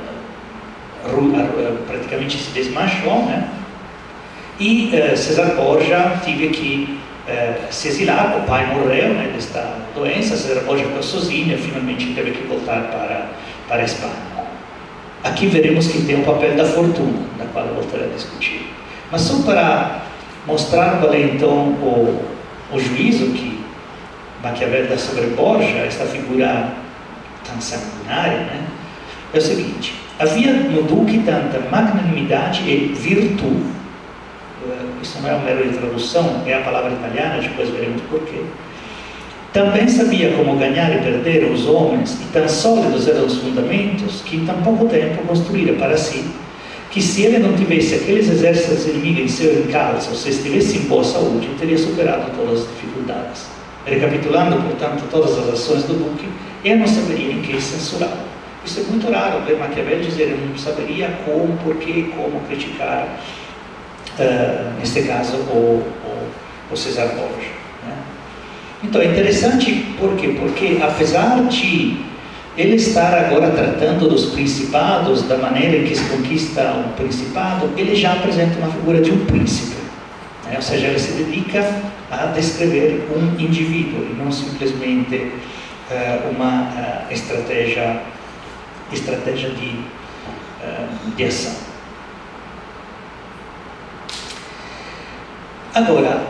praticamente se desmanchou, né? E César Borgia teve que se exilar. O pai morreu, né, desta doença. César Borgia ficou sozinho e finalmente teve que voltar para a Espanha. Aqui veremos que tem o papel da fortuna, da qual eu voltarei a discutir. Mas só para mostrar qual é então o juízo que Maquiavel sobre Borgia, esta figura tão sanguinária, né? É o seguinte: havia no Duque tanta magnanimidade e virtude. Isso não é um mero de tradução, é a palavra italiana, depois veremos porquê. Também sabia como ganhar e perder os homens, e tão sólidos eram os fundamentos, que em tão pouco tempo construíra para si, que se ele não tivesse aqueles exércitos inimigos em seu encalço, ou se estivesse em boa saúde, teria superado todas as dificuldades. Recapitulando, portanto, todas as ações do Duque, eu não saberia em que censurar. Isso é muito raro ver Maquiavel dizer: eu não saberia como, porquê, como criticar, neste caso, o César Borgia. Né? Então é interessante porque apesar de ele estar agora tratando dos principados, da maneira em que se conquista um principado, ele já apresenta uma figura de um príncipe, né? Ou seja, ele se dedica a descrever um indivíduo e não simplesmente uma estratégia de ação. Agora,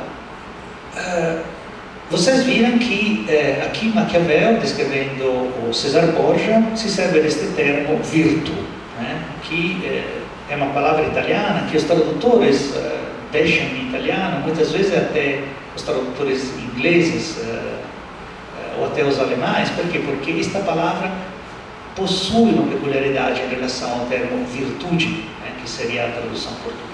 vocês viram que aqui Maquiavel, descrevendo o César Borgia, se serve deste termo virtude, né? Que é uma palavra italiana que os tradutores deixam em italiano, muitas vezes até os tradutores ingleses ou até os alemães. Por quê? Porque esta palavra possui uma peculiaridade em relação ao termo virtude, né? Que seria a tradução portuguesa.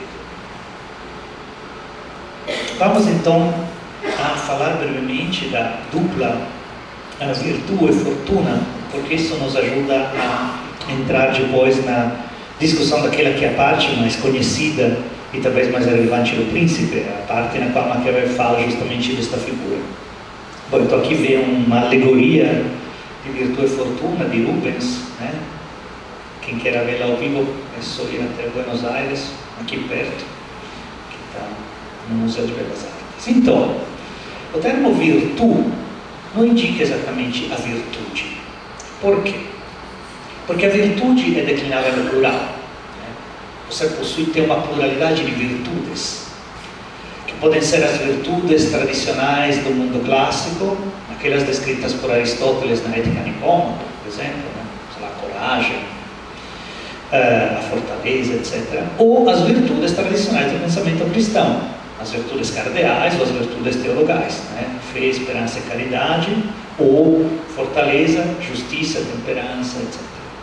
Vamos então a falar brevemente da dupla virtude e fortuna, porque isso nos ajuda a entrar depois na discussão daquela que é a parte mais conhecida e talvez mais relevante do príncipe, a parte na qual Maquiavel fala justamente desta figura. Bom, então aqui vem uma alegoria de virtude e fortuna de Rubens, né? Quem quer vê-la ao vivo é só ir até Buenos Aires, aqui perto, que está no Museu de Belas Artes. Então, o termo virtude não indica exatamente a virtude. Por quê? Porque a virtude é declinável no plural, né? Você tem uma pluralidade de virtudes, que podem ser as virtudes tradicionais do mundo clássico, aquelas descritas por Aristóteles na Ética Nicômaco, por exemplo, né? A coragem, a fortaleza, etc. Ou as virtudes tradicionais do pensamento cristão, as virtudes cardeais ou as virtudes teologais, né? Fé, esperança e caridade, ou fortaleza, justiça, temperança, etc.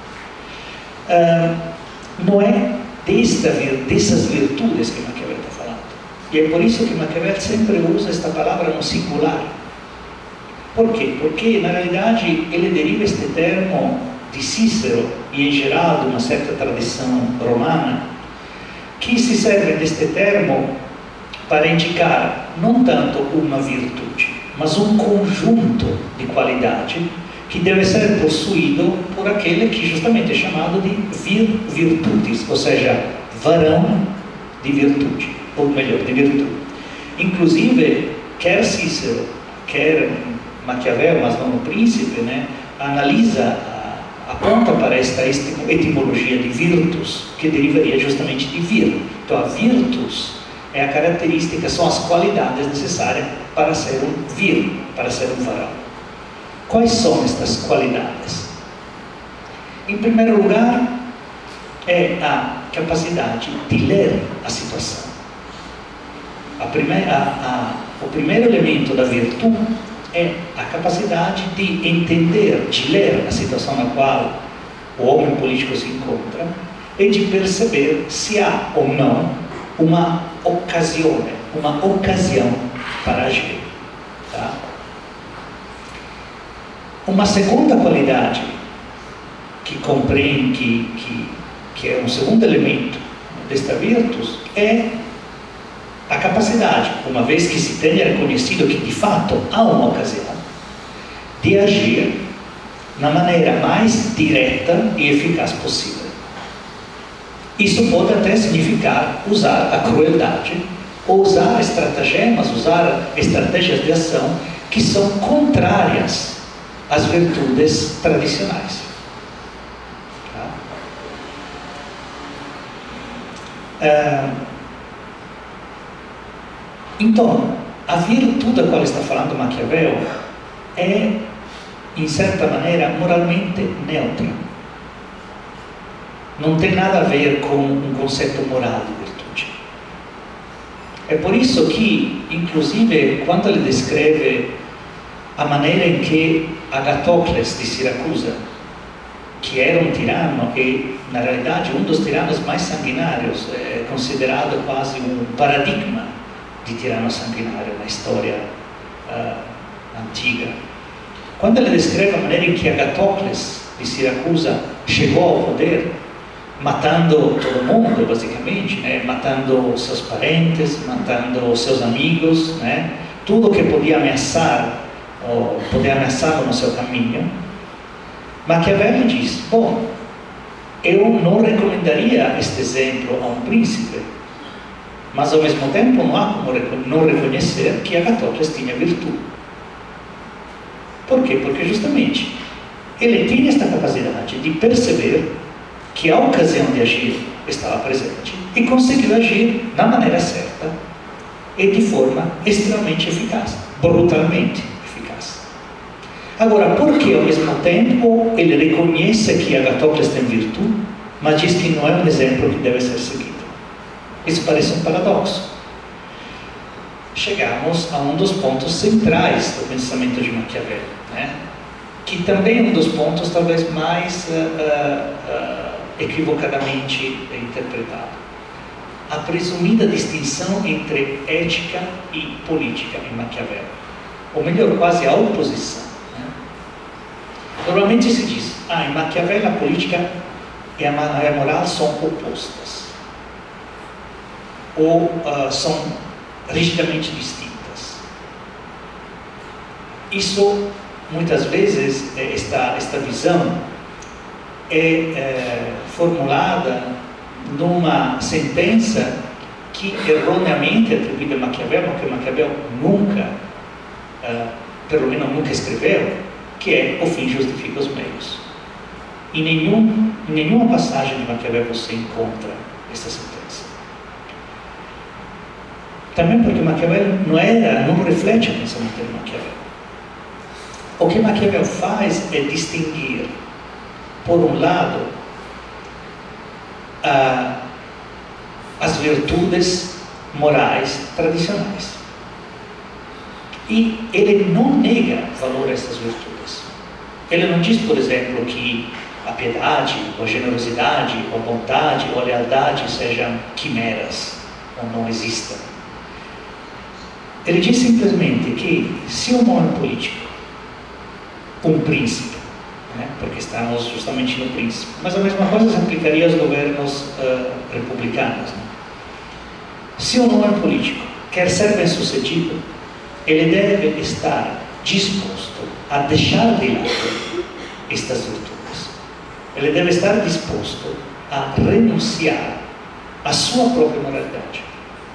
Não é dessas virtudes que Maquiavel está falando. E é por isso que Maquiavel sempre usa esta palavra no singular. Por quê? Porque, na realidade, ele deriva este termo de Cícero e, em geral, de uma certa tradição romana, que se serve deste termo para indicar não tanto uma virtude, mas um conjunto de qualidade que deve ser possuído por aquele que justamente é chamado de virtudes, ou seja, varão de virtude, ou melhor, de virtude. Inclusive, quer Cícero, quer Maquiavel, mas não o príncipe, né, analisa, aponta para esta etimologia de virtus, que derivaria justamente de vir. Então, a virtus é a característica, são as qualidades necessárias para ser um vir, para ser um varão. Quais são estas qualidades? Em primeiro lugar, é a capacidade de ler a situação. O primeiro elemento da virtude é a capacidade de entender, de ler a situação na qual o homem político se encontra e de perceber se há ou não uma ocasião para agir. Tá? Uma segunda qualidade que compreende, que é um segundo elemento desta virtus, é a capacidade, uma vez que se tenha reconhecido que de fato há uma ocasião, de agir na maneira mais direta e eficaz possível. Isso pode até significar usar a crueldade, ou usar estratagemas, usar estratégias de ação que são contrárias às virtudes tradicionais. Tá? Então, a virtude da qual está falando Maquiavel è in certa maniera moralmente neutra. Non tem nada a ver com um conceito moral de virtude. É por isso que, inclusive, quando ele descreve a maneira em que Agatocles de Siracusa, que era um tirano e, na realidade, um dos tiranos mais sanguinários, é considerado quase um paradigma de tirano sanguinário na história antiga. Quando ele descreve a maneira em que Agatocles de Siracusa chegou ao poder, matando todo mundo, basicamente, né? Matando seus parentes, matando seus amigos, né? Tudo que podia ameaçar, ou podia ameaçá-lo no seu caminho, Maquiavel diz: bom, eu não recomendaria este exemplo a um príncipe, mas ao mesmo tempo não há como não reconhecer que Agatocles tinha virtude. Por quê? Porque justamente ele tinha esta capacidade de perceber que a ocasião de agir estava presente e conseguiu agir da maneira certa e de forma extremamente eficaz, brutalmente eficaz. Agora, por que ao mesmo tempo ele reconhece que Agatocles tem virtude, mas diz que não é um exemplo que deve ser seguido? Isso parece um paradoxo. Chegamos a um dos pontos centrais do pensamento de Maquiavel, né? Que também é um dos pontos talvez mais equivocadamente interpretado. A presumida distinção entre ética e política em Maquiavel, ou melhor, quase a oposição, né? Normalmente se diz, em Maquiavel a política e a moral são opostas, ou são rigidamente distintas. Isso, muitas vezes, esta visão é formulada numa sentença que erroneamente atribuída a Maquiavel, mas que Maquiavel nunca, pelo menos nunca escreveu, que é: o fim justifica os meios. Em nenhuma passagem de Maquiavel você encontra essa sentença. Também porque Maquiavel não reflete o pensamento de Maquiavel. O que Maquiavel faz é distinguir, por um lado, as virtudes morais tradicionais. E ele não nega valor a essas virtudes. Ele não diz, por exemplo, que a piedade, ou a generosidade, ou a bondade, ou a lealdade sejam quimeras, ou não existam. Ele diz simplesmente que se um homem político, um príncipe, né, porque estamos justamente no príncipe, mas a mesma coisa se aplicaria aos governos republicanos, né? Se um homem político quer ser bem-sucedido, ele deve estar disposto a deixar de lado estas virtudes. Ele deve estar disposto a renunciar à sua própria moralidade.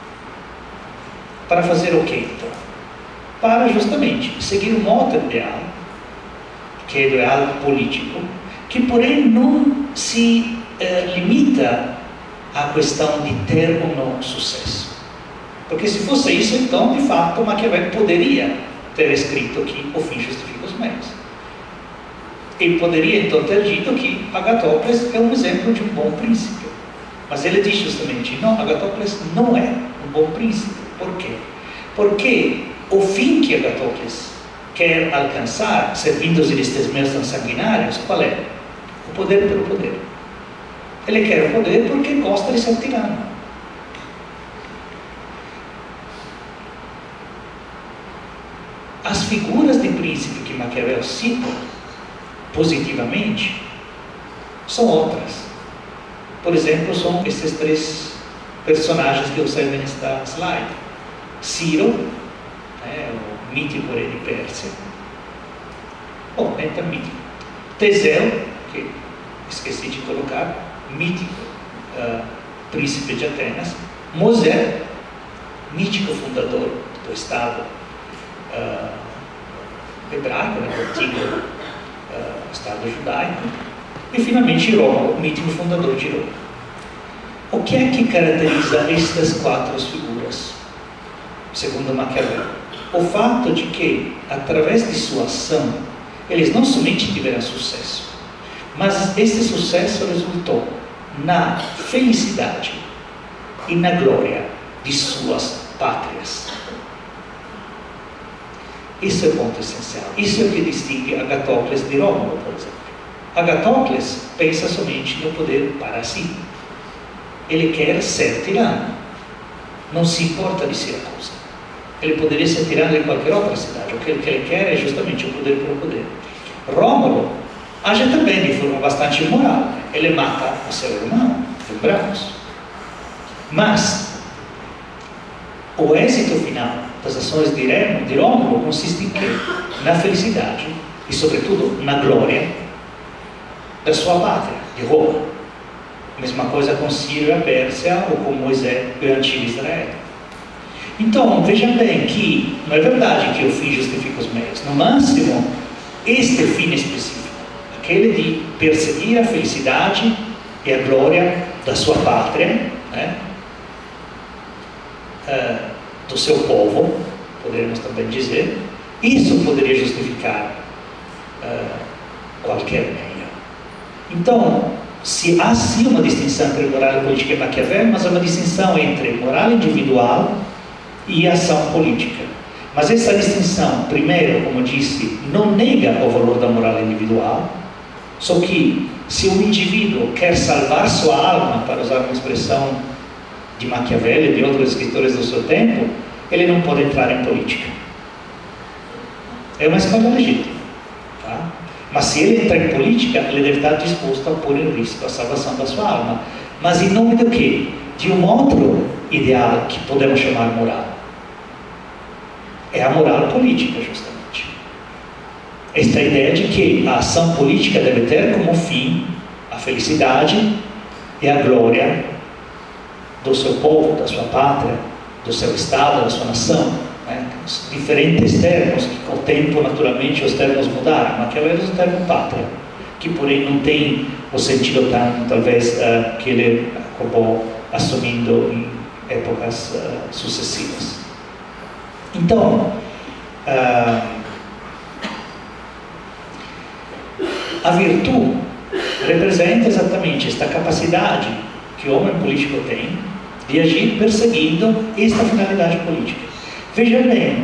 Para fazer o quê, então? Para justamente seguir um outro ideal, que é o ideal político, que porém não se limita à questão de ter ou não sucesso. Porque se fosse isso, então, de fato, Maquiavel poderia ter escrito que o fim justifica os meios. Ele poderia, então, ter dito que Agatocles é um exemplo de um bom príncipe. Mas ele diz justamente, não, Agatocles não é um bom príncipe. Por quê? Porque o fim que Agatocles quer alcançar, servindo estes meios tão sanguinários, qual é? O poder pelo poder. Ele quer o poder porque gosta de ser tirano. As figuras de príncipe que Maquiavel cita positivamente são outras. Por exemplo, são esses três personagens que observam nesta slide. Ciro, o mítico rei de Pérsia. Bom, entra mítico. Teseu, que esqueci de colocar, mítico príncipe de Atenas. Mosè, mítico fundador do Estado hebraico, do antigo Estado judaico. E finalmente Roma, o mítico fundador de Roma. O que é que caracteriza estas quatro figuras, segundo Maquiavel? o fato de que, através de sua ação, eles não somente tiveram sucesso, mas esse sucesso resultou na felicidade e na glória de suas pátrias. Isso é o ponto essencial. Isso é o que distingue Agatócles de Rômulo, por exemplo. Agatócles pensa somente no poder para si. Ele quer ser tirano. Não se importa de Siracusa. Ele poderia ser tirano em qualquer outra cidade. O que ele quer é justamente o poder pelo poder. Rômulo age também de forma bastante imoral. Ele mata o seu irmão, lembramos. Mas o êxito final das ações de Rômulo consiste em quê? Na felicidade e, sobretudo, na glória da sua pátria, de Roma. Mesma coisa com Ciro e a Pérsia, ou com Moisés e o antigo Israel. Então, vejam bem que não é verdade que o fim justifica os meios. No máximo, este fim específico, aquele de perseguir a felicidade e a glória da sua pátria, né? Do seu povo, poderíamos também dizer, isso poderia justificar qualquer meio. Então, se há sim uma distinção entre moral política e Maquiavel, mas há uma distinção entre moral individual e ação política. Mas essa distinção, primeiro, como disse, não nega o valor da moral individual, só que se o indivíduo quer salvar sua alma, para usar uma expressão de Maquiavel e de outros escritores do seu tempo, ele não pode entrar em política. É uma escolha legítima. Tá? Mas se ele entrar em política, ele deve estar disposto a pôr em risco a salvação da sua alma. Mas em nome do quê? De um outro ideal que podemos chamar moral. É a moral política, justamente. Esta ideia de que a ação política deve ter como fim a felicidade e a glória do seu povo, da sua pátria, do seu estado, da sua nação, né? Os diferentes termos, que com o tempo, naturalmente, os termos mudaram. Maquiavel usa o termo pátria, que porém não tem o sentido tão, talvez, que ele acabou assumindo em épocas sucessivas. Então, a virtude representa exatamente esta capacidade que o homem político tem de agir perseguindo esta finalidade política. Veja bem,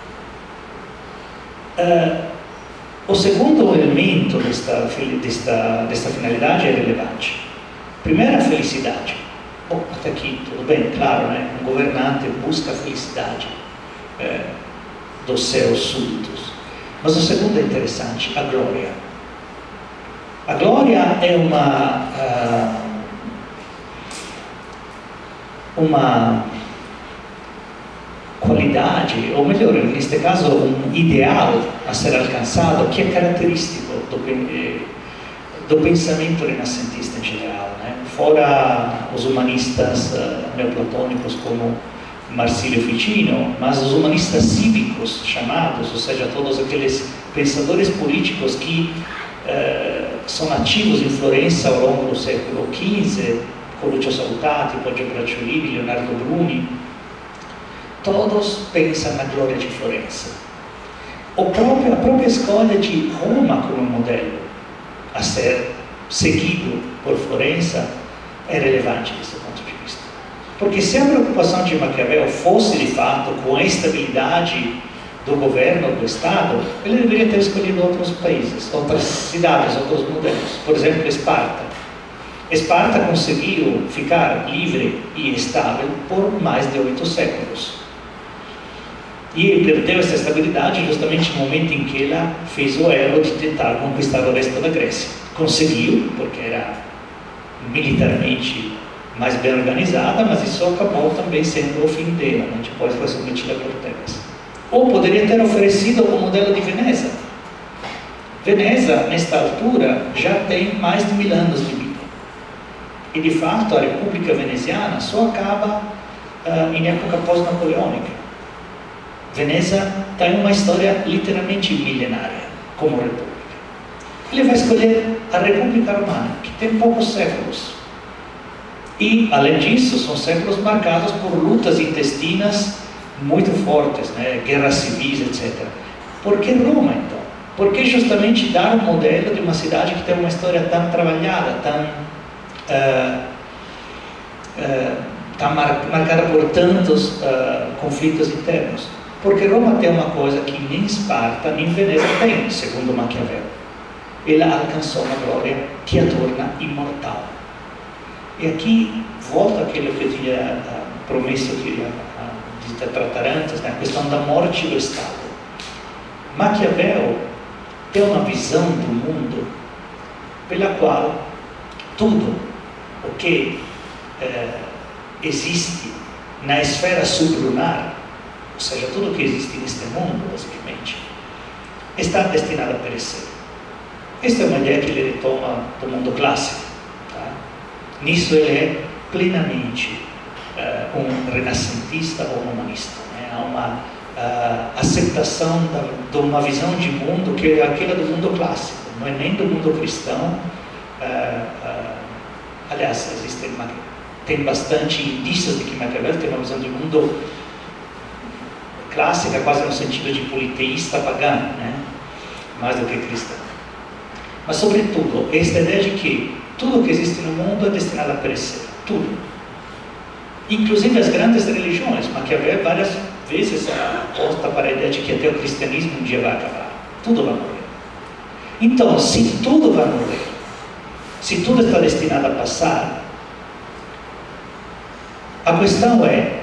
o segundo elemento desta finalidade é relevante. Primeiro, a felicidade. Bom, até aqui tudo bem, claro, né? Um governante busca a felicidade dos seus súditos. Mas o segundo é interessante, a glória. A glória é uma qualidade, ou melhor, neste caso, um ideal a ser alcançado que é característico do pensamento renascentista em geral, né? Fora os humanistas neoplatônicos como Marsilio Ficino, mas os humanistas cívicos chamados, ou seja, todos aqueles pensadores políticos que são ativos em Florença ao longo do século XV, Coluccio Salutati, Poggio Bracciolini, Leonardo Bruni, todos pensam na glória de Florença. A própria escolha de Roma como modelo a ser seguido por Florença é relevante desse ponto de vista. Porque se a preocupação de Maquiavel fosse de fato com a estabilidade do governo, do Estado, ele deveria ter escolhido outros países, outras cidades, outros modelos. Por exemplo, Esparta. Esparta conseguiu ficar livre e estável por mais de 8 séculos. E ele perdeu essa estabilidade justamente no momento em que ela fez o erro de tentar conquistar o resto da Grécia. Conseguiu, porque era militarmente mais bem organizada, mas isso acabou também sendo o fim dela, né? Depois foi submetida por Tebas. Ou poderia ter oferecido o modelo de Veneza. Veneza, nesta altura, já tem mais de 1000 anos de vida. E, de fato, a República Veneziana só acaba em época pós-napoleônica. Veneza tem uma história literalmente milenária, como república. Ele vai escolher a República Romana, que tem poucos séculos. E, além disso, são séculos marcados por lutas intestinas muito fortes, né? Guerras civis, etc. Por que Roma, então? Por que justamente dar um modelo de uma cidade que tem uma história tão trabalhada, tão marcada por tantos conflitos internos? Porque Roma tem uma coisa que nem Esparta nem Veneza tem, segundo Maquiavel. Ela alcançou uma glória que a torna imortal. E aqui volta aquilo que eu tinha promesso de tratar antes, né? A questão da morte do Estado. Maquiavel tem uma visão do mundo pela qual tudo o que existe na esfera sublunar, ou seja, tudo o que existe neste mundo, basicamente, está destinado a perecer. Esta é uma ideia que ele retoma do mundo clássico. Tá? Nisso ele é plenamente um renascentista ou um humanista. Né? Há uma aceitação de uma visão de mundo que é aquela do mundo clássico, não é nem do mundo cristão. Aliás, tem bastante indícios de que Maquiavel tem uma visão de mundo clássica, quase no sentido de politeísta pagano, né? Mais do que cristão. Mas, sobretudo, esta ideia de que tudo que existe no mundo é destinado a perecer. Tudo. Inclusive as grandes religiões. Maquiavel várias vezes aposta para a ideia de que até o cristianismo um dia vai acabar. Tudo vai morrer. Então, se tudo vai morrer, se tudo está destinado a passar, a questão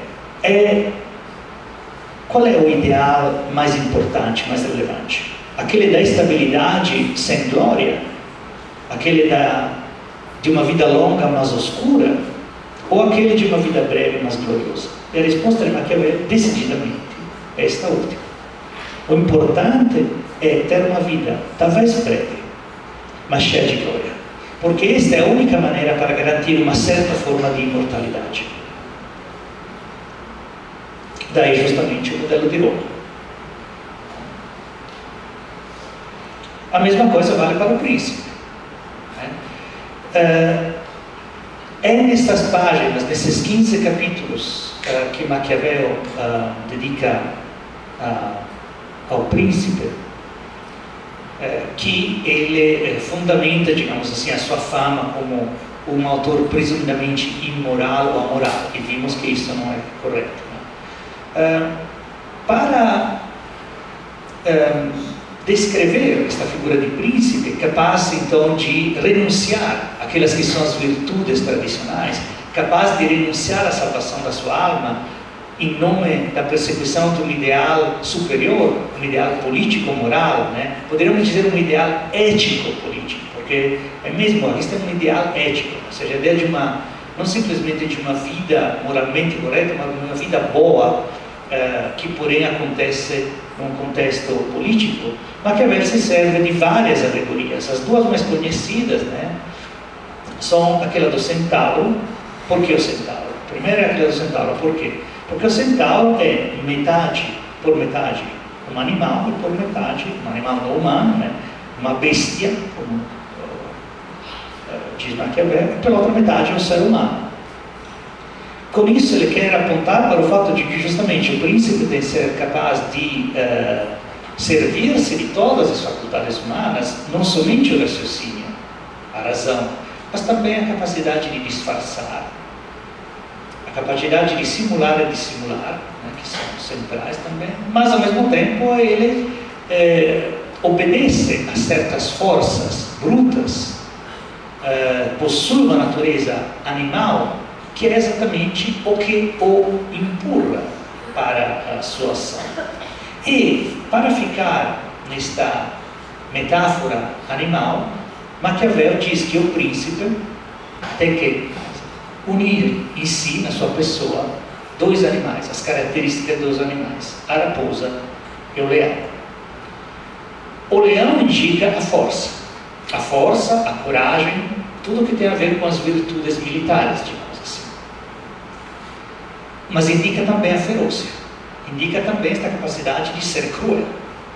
qual é o ideal mais importante, mais relevante? Aquele da estabilidade sem glória? Aquele de uma vida longa, mas oscura? Ou aquele de uma vida breve, mas gloriosa? E a resposta de Maquiavel é decididamente esta última. O importante é ter uma vida, talvez breve, mas cheia de glória. Porque esta é a única maneira para garantir uma certa forma de imortalidade. Daí justamente o modelo de Roma. A mesma coisa vale para o príncipe. É nessas páginas, nesses 15 capítulos que Maquiavel dedica ao príncipe, que ele fundamenta, digamos assim, a sua fama como um autor presumidamente imoral ou amoral, e vimos que isso não é correto. Para descrever esta figura de príncipe, capaz então de renunciar àquelas que são as virtudes tradicionais, capaz de renunciar à salvação da sua alma em nome da perseguição de um ideal superior, um ideal político-moral, né? Poderíamos dizer um ideal ético-político, porque é mesmo, isto é um ideal ético, ou seja, a ideia de não simplesmente de uma vida moralmente correta, mas uma vida boa, que porém acontece num contexto político. Maquiavel se serve de várias alegorias. As duas mais conhecidas, né, são aquela do centauro. Por que o centauro? Primeiro é aquela do centauro, por quê? Porque o centauro é por metade um animal, e por metade um animal não humano, né, uma bestia, como diz Maquiavel, e pela outra metade um ser humano. Com isso ele quer apontar para o fato de que justamente o príncipe tem que ser capaz de servir-se de todas as faculdades humanas, não somente o raciocínio, a razão, mas também a capacidade de disfarçar, a capacidade de simular e dissimular, né, que são centrais também, mas ao mesmo tempo ele obedece a certas forças brutas, possui uma natureza animal, que é exatamente o que o empurra para a sua ação. E, para ficar nesta metáfora animal, Maquiavel diz que o príncipe tem que unir em si, na sua pessoa, dois animais, as características dos animais, a raposa e o leão. O leão indica a força, a coragem, tudo que tem a ver com as virtudes militares, digamos assim. Mas indica também a ferozia, indica também esta capacidade de ser cruel.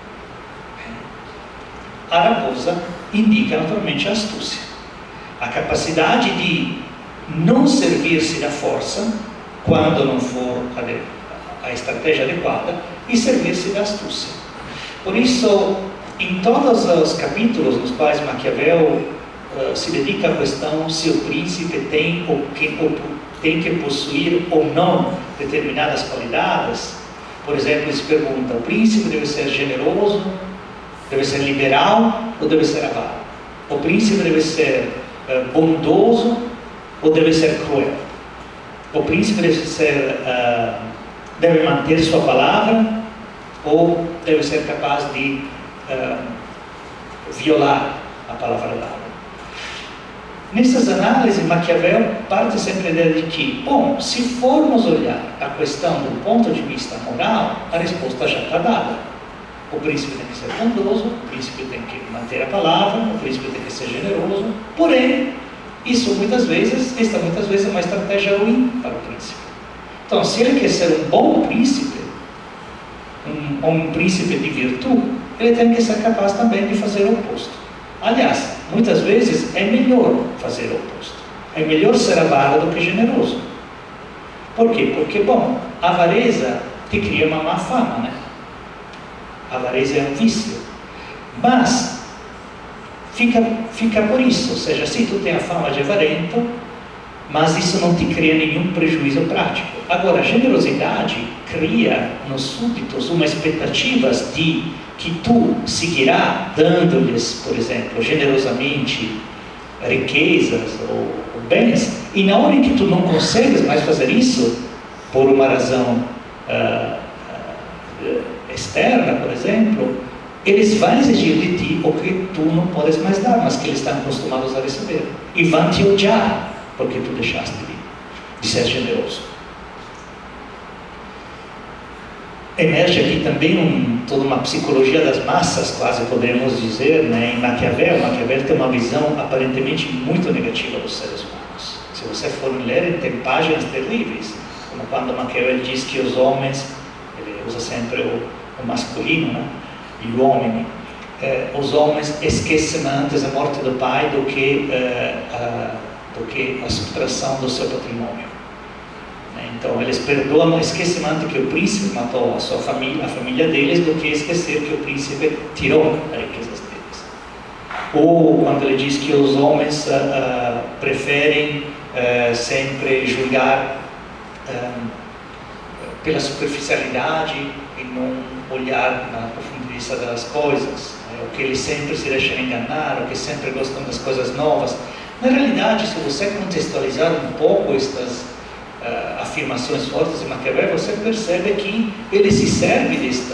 A raposa indica naturalmente a astúcia, a capacidade de não servir-se da força quando não for a estratégia adequada e servir-se da astúcia. Por isso, em todos os capítulos nos quais Maquiavel se dedica à questão se o príncipe tem que possuir ou não determinadas qualidades, por exemplo, ele se pergunta: o príncipe deve ser generoso, deve ser liberal ou deve ser avaro? O príncipe deve ser bondoso ou deve ser cruel? O príncipe deve manter sua palavra ou deve ser capaz de violar a palavra dada? Nessas análises, Maquiavel parte sempre da ideia de que, bom, se formos olhar a questão do ponto de vista moral, a resposta já está dada. O príncipe tem que ser bondoso, o príncipe tem que manter a palavra, o príncipe tem que ser generoso, porém, esta muitas vezes é uma estratégia ruim para o príncipe. Então, se ele quer ser um bom príncipe, um príncipe de virtude, ele tem que ser capaz também de fazer o oposto. Aliás, muitas vezes é melhor fazer o oposto. É melhor ser avaro do que generoso. Por quê? Porque, bom, a avareza te cria uma má fama, né? A avareza é um vício. Mas, fica por isso. Ou seja, se tu tem a fama de avarento, mas isso não te cria nenhum prejuízo prático. Agora, a generosidade cria nos súditos uma expectativa de que tu seguirá dando-lhes, por exemplo, generosamente riquezas ou bens, e na hora em que tu não consegues mais fazer isso, por uma razão externa, por exemplo, eles vão exigir de ti o que tu não podes mais dar, mas que eles estão acostumados a receber. E vão te odiar, porque tu deixaste de ser generoso. Emerge aqui também toda uma psicologia das massas, quase podemos dizer, né? Em Maquiavel tem uma visão aparentemente muito negativa dos seres humanos. Se você for ler, tem páginas terríveis, como quando Maquiavel diz que os homens, ele usa sempre o masculino, né? E o homem, os homens esquecem antes a morte do pai do que a subtração do seu patrimônio. Então, eles perdoam, esquecem antes que o príncipe matou a sua família, a família deles, do que esquecer que o príncipe tirou as riquezas deles. Ou quando ele diz que os homens preferem sempre julgar pela superficialidade e não olhar na profundidade das coisas, né? O que eles sempre se deixam enganar, o que sempre gostam das coisas novas. Na realidade, se você contextualizar um pouco estas afirmações fortes de Maquiavel, você percebe que ele se serve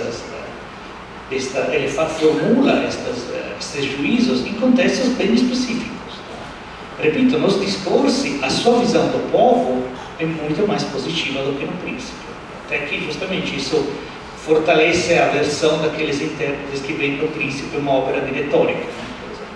ele formula estes juízos em contextos bem específicos. Repito, nos discursos, a sua visão do povo é muito mais positiva do que no príncipe. Até que justamente isso fortalece a versão daqueles intérpretes que veem no príncipe uma obra de retórica, né, por exemplo.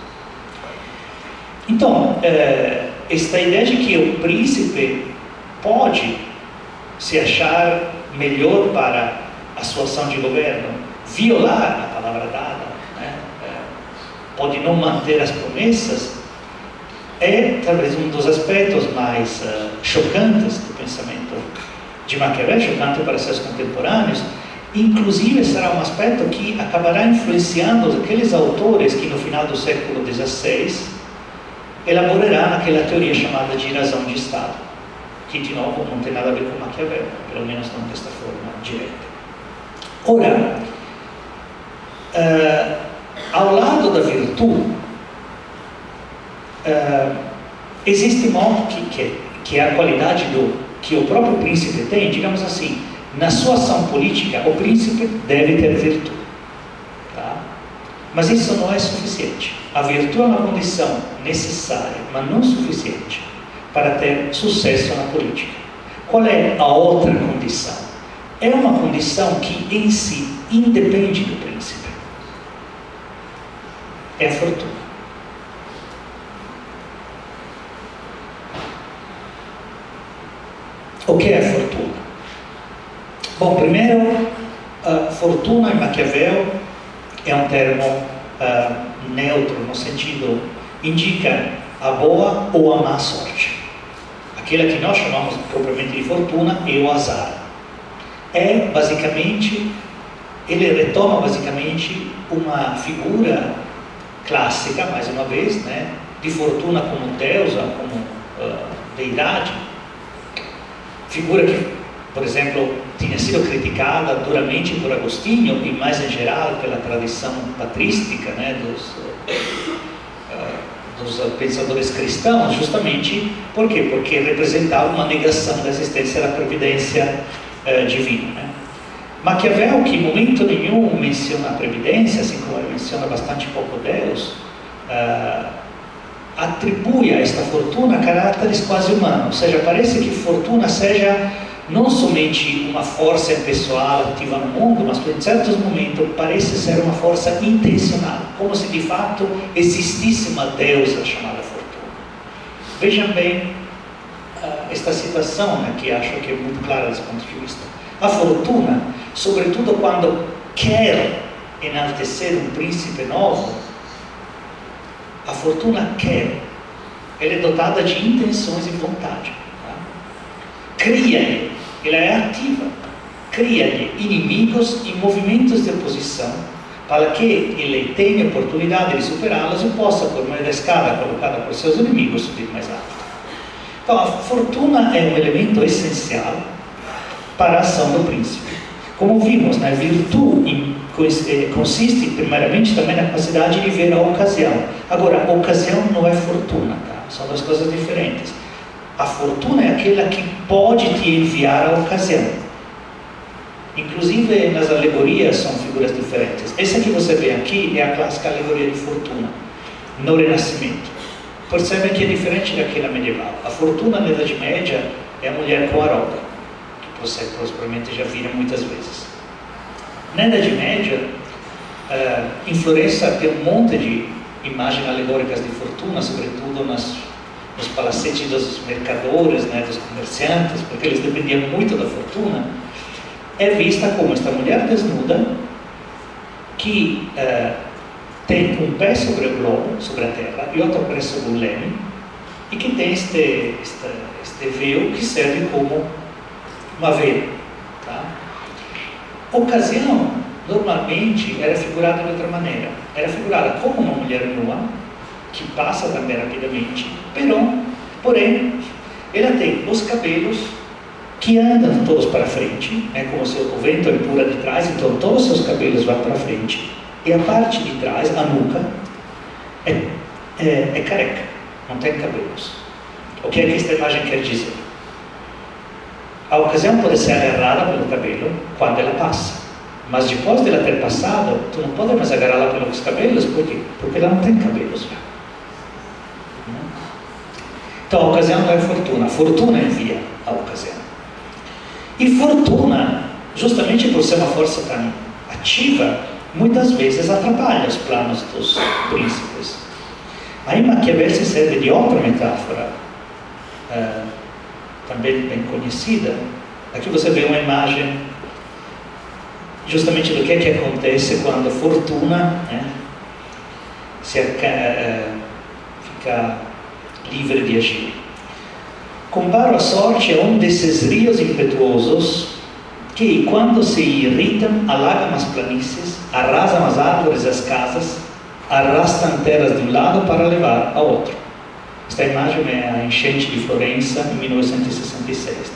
Então, esta ideia de que o príncipe pode se achar melhor para a sua ação de governo, violar a palavra dada, né? Pode não manter as promessas, é talvez um dos aspectos mais chocantes do pensamento de Maquiavel, chocante para seus contemporâneos. Inclusive será um aspecto que acabará influenciando aqueles autores que no final do século XVI elaborarão aquela teoria chamada de razão de Estado, que de novo não tem nada a ver com Maquiavel, pelo menos não desta forma direta. Ora, ao lado da virtude, existe modo que é a qualidade que o próprio príncipe tem, digamos assim, na sua ação política, o príncipe deve ter virtude. Tá? Mas isso não é suficiente. A virtude é uma condição necessária, mas não suficiente para ter sucesso na política. Qual é a outra condição? É uma condição que em si independe do príncipe. É a fortuna. O que é a fortuna? Bom, primeiro, fortuna em Maquiavel é um termo neutro, no sentido, indica a boa ou a má sorte. Aquela que nós chamamos propriamente de fortuna é o azar. é basicamente, ele retoma basicamente uma figura clássica, mais uma vez, né, de Fortuna como deusa, como deidade, figura que, por exemplo, tinha sido criticada duramente por Agostinho e mais em geral pela tradição patrística, né, dos pensadores cristãos, justamente por quê? Porque representava uma negação da existência da providência divina, né? Maquiavel, que em momento nenhum menciona a previdência, assim como ele menciona bastante pouco Deus, atribui a esta fortuna caráteres quase humanos, ou seja, parece que fortuna seja não somente uma força pessoal ativa no mundo, mas em certos momentos parece ser uma força intencional, como se de fato existisse uma deusa chamada fortuna. Vejam bem esta citação, né, que acho que é muito clara desse ponto de vista. A fortuna, sobretudo quando quer enaltecer um príncipe novo, a fortuna quer, ela é dotada de intenções e vontade. Tá? Cria-lhe, ela é ativa, cria-lhe inimigos e movimentos de oposição para que ele tenha a oportunidade de superá-los e possa, por meio da escada colocada por seus inimigos, subir mais alto. Então, a fortuna é um elemento essencial para a ação do príncipe. Como vimos, a virtude consiste primeiramente também na capacidade de ver a ocasião. Agora, a ocasião não é fortuna, tá? São duas coisas diferentes. A fortuna é aquela que pode te enviar a ocasião. Inclusive, nas alegorias são figuras diferentes. Essa que você vê aqui é a clássica alegoria de fortuna, no Renascimento. Percebem que é diferente daquela medieval. A fortuna na Idade Média é a mulher com a roda, que você provavelmente já viram muitas vezes. Na Idade Média, em Florença tem um monte de imagens alegóricas de fortuna, sobretudo nos palacetes dos mercadores, né, dos comerciantes, porque eles dependiam muito da fortuna. É vista como esta mulher desnuda que tem um pé sobre o globo, sobre a terra, e outro pé sobre o leme, e que tem este véu que serve como uma veia. Tá? Ocasião, normalmente, era figurada de outra maneira. Era figurada como uma mulher nua, que passa também rapidamente, porém, ela tem os cabelos que andam todos para frente, né, como se o vento empurra de trás, então todos os seus cabelos vão para frente, e a parte de trás, a nuca, é careca, não tem cabelos. O que é que esta imagem quer dizer? A ocasião pode ser agarrada pelo cabelo quando ela passa, mas depois de ela ter passado, tu não pode mais agarrá-la pelos cabelos, por quê? Porque ela não tem cabelos já. Então a ocasião não é fortuna, a fortuna envia a ocasião. E fortuna, justamente por ser uma força tão ativa, muitas vezes atrapalha os planos dos príncipes. Aí Maquiavel se serve de outra metáfora, também bem conhecida. Aqui você vê uma imagem justamente do que acontece quando a fortuna, né, fica livre de agir. Comparo a sorte a um desses rios impetuosos que, quando se irritam, alagam as planícies, arrasam as árvores e as casas, arrastam terras de um lado para levar ao outro. Esta imagem é a enchente de Florença em 1966. Né?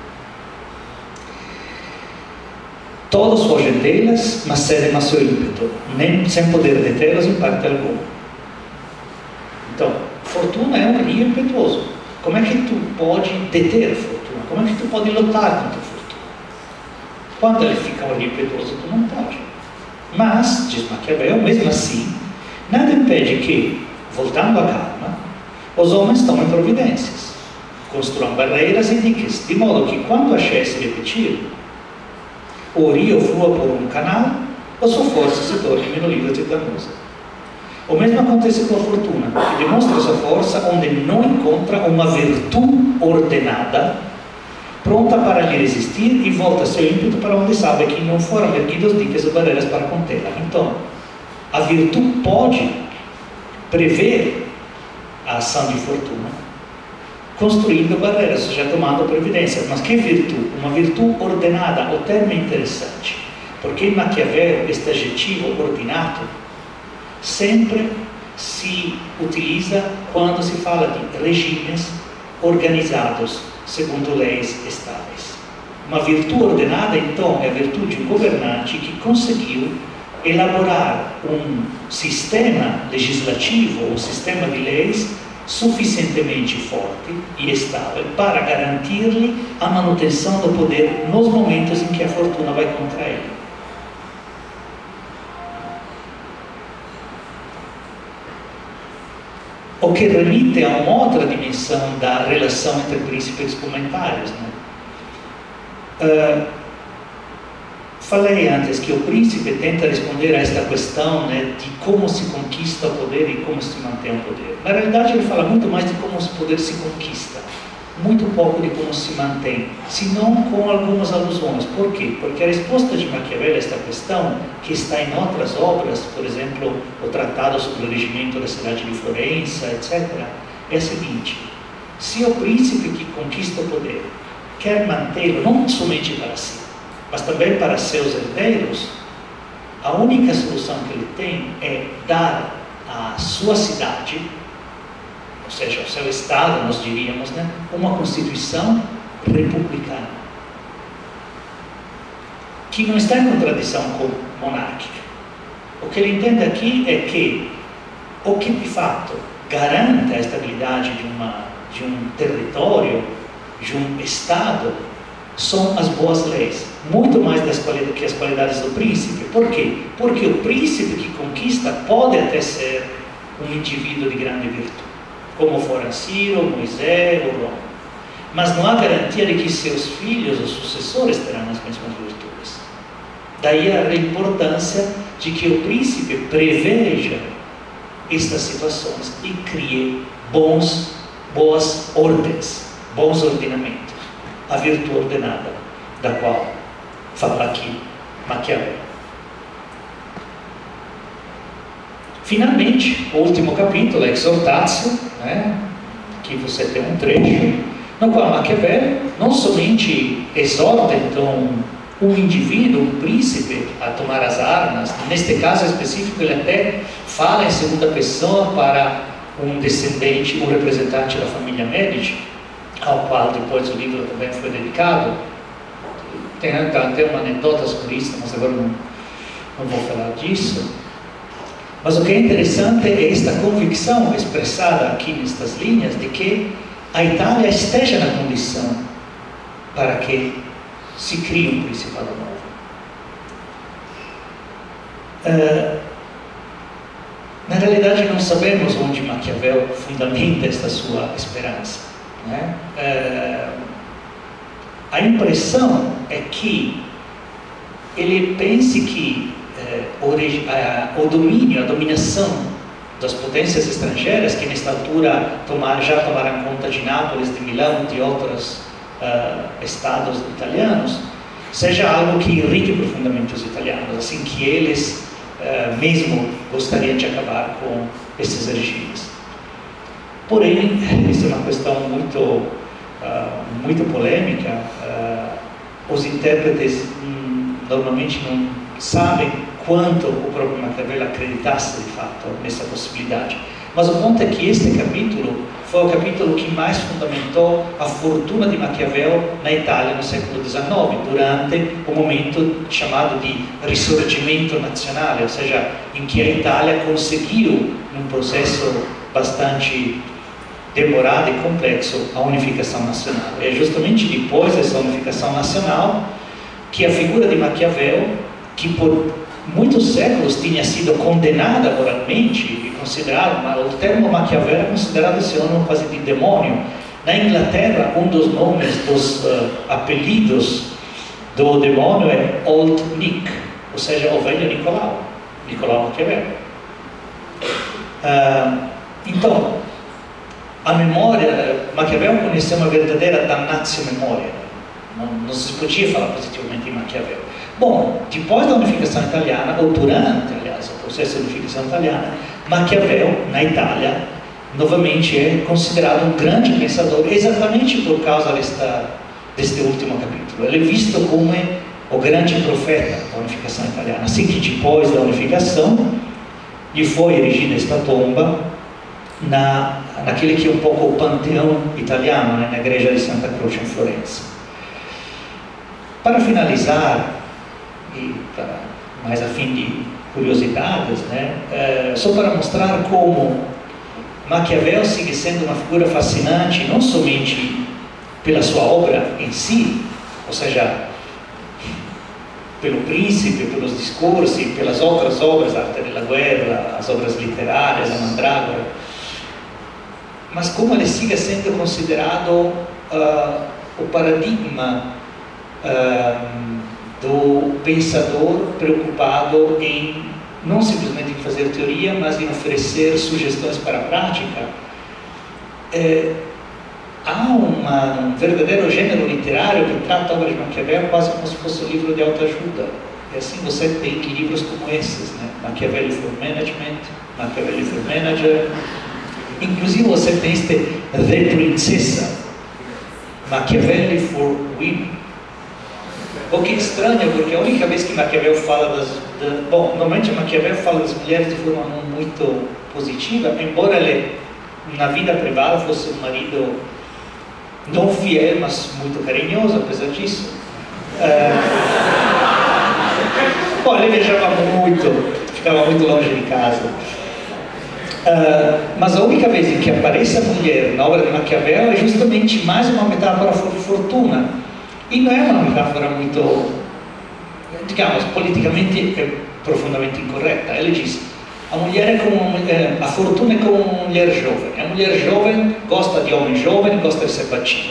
Todos fogem delas, mas cedem a seu ímpeto, nem sem poder detê-los em parte alguma. Então, fortuna é um rio impetuoso. Como é que tu pode deter a fortuna? Como é que tu pode lutar contra a fortuna? Quando ele fica um rio impetuoso, tu não pode. Mas, diz Maquiavel, mesmo assim, nada impede que, voltando à calma, os homens tomem providências, construam barreiras e diques, de modo que, quando a cheia se repetir, o rio flua por um canal, ou sua força se torne menos e danosa. O mesmo acontece com a fortuna, que demonstra sua força onde não encontra uma virtude ordenada, pronta para lhe resistir, e volta seu ímpeto para onde sabe que não foram erguidos diques ou barreiras para contê-la. Então, a virtude pode prever a ação de fortuna, construindo barreiras, ou seja, tomando previdência. Mas que virtù? Uma virtù ordenada. O termo é interessante, porque em Maquiavel este adjetivo ordinato sempre se utiliza quando se fala de regimes organizados segundo leis estáveis. Uma virtù ordenada, então, é a virtù de um governante que conseguiu elaborar um sistema legislativo, um sistema de leis suficientemente forte e estável para garantir-lhe a manutenção do poder nos momentos em que a fortuna vai contra ele. O que remite a uma outra dimensão da relação entre príncipes comentários, né? Falei antes que o príncipe tenta responder a esta questão, né, de como se conquista o poder e como se mantém o poder. Na realidade, ele fala muito mais de como o poder se conquista, muito pouco de como se mantém, se não com algumas alusões. Por quê? Porque a resposta de Maquiavel a esta questão, que está em outras obras, por exemplo, o Tratado sobre o Regimento da Cidade de Florença, etc., é a seguinte: se o príncipe que conquista o poder quer mantê-lo não somente para si, mas também para seus herdeiros, a única solução que ele tem é dar à sua cidade, ou seja, ao seu estado, nós diríamos, né, uma constituição republicana, que não está em contradição com monárquica. O que ele entende aqui é que o que de fato garante a estabilidade de um território, de um estado, são as boas leis, muito mais que as qualidades do príncipe. Por quê? Porque o príncipe que conquista pode até ser um indivíduo de grande virtude, como foram Ciro, Moisés ou Roma, mas não há garantia de que seus filhos ou sucessores terão as mesmas virtudes. Daí a importância de que o príncipe preveja estas situações e crie boas ordens, bons ordenamentos, a virtude ordenada, da qual fala aqui Maquiavel. Finalmente, o último capítulo, a Exhortatio, né? Aqui você tem um trecho, no qual Maquiavel não somente exorta, então, um indivíduo, um príncipe, a tomar as armas. Neste caso específico, ele até fala em segunda pessoa para um descendente, um representante da família Medici, ao qual depois o livro também foi dedicado. Tem até uma anedota sobre isso, mas agora não vou falar disso. Mas o que é interessante é esta convicção expressada aqui nestas linhas de que a Itália esteja na condição para que se crie um principado novo. Na realidade, não sabemos onde Maquiavel fundamenta esta sua esperança, né? A impressão é que ele pense que o domínio, a dominação das potências estrangeiras, que nesta altura já tomaram conta de Nápoles, de Milão, de outros estados italianos, seja algo que irrite profundamente os italianos, assim que eles mesmo gostariam de acabar com esses regimes. Porém, isso é uma questão muito polêmica. Os intérpretes normalmente não sabem quanto o próprio Maquiavel acreditasse de fato nessa possibilidade. Mas o ponto é que este capítulo foi o capítulo que mais fundamentou a fortuna de Maquiavel na Itália no século XIX, durante o momento chamado de Risorgimento Nazionale, ou seja, em que a Itália conseguiu, num processo bastante demorado e complexo, a unificação nacional. É justamente depois dessa unificação nacional que a figura de Maquiavel, que por muitos séculos tinha sido condenada moralmente e considerado, o termo Maquiavel é considerado sinônimo quase de demônio. Na Inglaterra, um dos nomes, dos apelidos do demônio é Old Nick, ou seja, o velho Nicolau Maquiavel. Então, a memória, Maquiavel conheceu uma verdadeira damnatio memoria. Não se podia falar positivamente de Maquiavel. Bom, depois da unificação italiana, ou durante, aliás, o processo de unificação italiana, Maquiavel, na Itália, novamente é considerado um grande pensador exatamente por causa deste último capítulo. Ele é visto como o grande profeta da unificação italiana. Assim que depois da unificação lhe foi erigida esta tomba naquele que é um pouco o panteão italiano, né, na igreja de Santa Croce em Florença. Para finalizar, e para mais a fim de curiosidades, né, só para mostrar como Maquiavel segue sendo uma figura fascinante, não somente pela sua obra em si, ou seja, pelo Príncipe, pelos discursos, pelas outras obras, a Arte della Guerra, as obras literárias, a Mandrágora, mas como ele siga sendo considerado o paradigma do pensador preocupado em não simplesmente em fazer teoria, mas em oferecer sugestões para a prática. Há um verdadeiro gênero literário que trata a obra de Maquiavel quase como se fosse um livro de autoajuda. E assim você tem livros como esses, né? Machiavelli for Management, Machiavelli for Manager. Inclusive você tem este The Princessa, Machiavelli for Women. O que é estranho, porque a única vez que Maquiavel fala bom, normalmente Maquiavel fala das mulheres de forma muito positiva, embora ele, na vida privada, fosse um marido não fiel, mas muito carinhoso, apesar disso. Bom, ele viajava muito, ficava muito longe de casa. Mas a única vez em que aparece a mulher na obra de Maquiavel é justamente mais uma metáfora por fortuna. E não é uma metáfora muito, digamos, politicamente profundamente incorreta. Ele diz: a mulher é como a fortuna é como uma mulher jovem. A mulher jovem gosta de homem jovem, gosta de ser batida.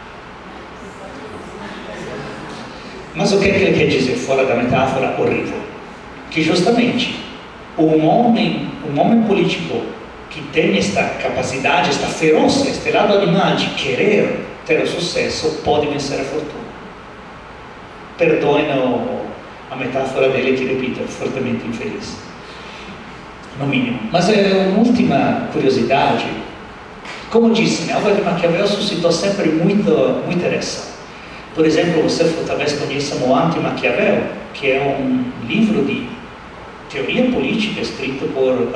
Mas o que é que ele quer dizer fora da metáfora horrível? Que justamente um homem político que tem esta capacidade, esta feroz, este lado animal de querer ter o sucesso, pode vencer a fortuna. Perdoem a metáfora dele, que, repito, é fortemente infeliz, no mínimo. Mas uma última curiosidade. Como disse, a obra de Maquiavel suscitou sempre muita ereção. Por exemplo, você talvez conheça o Anti-Maquiavel, que é um livro de teoria política escrito por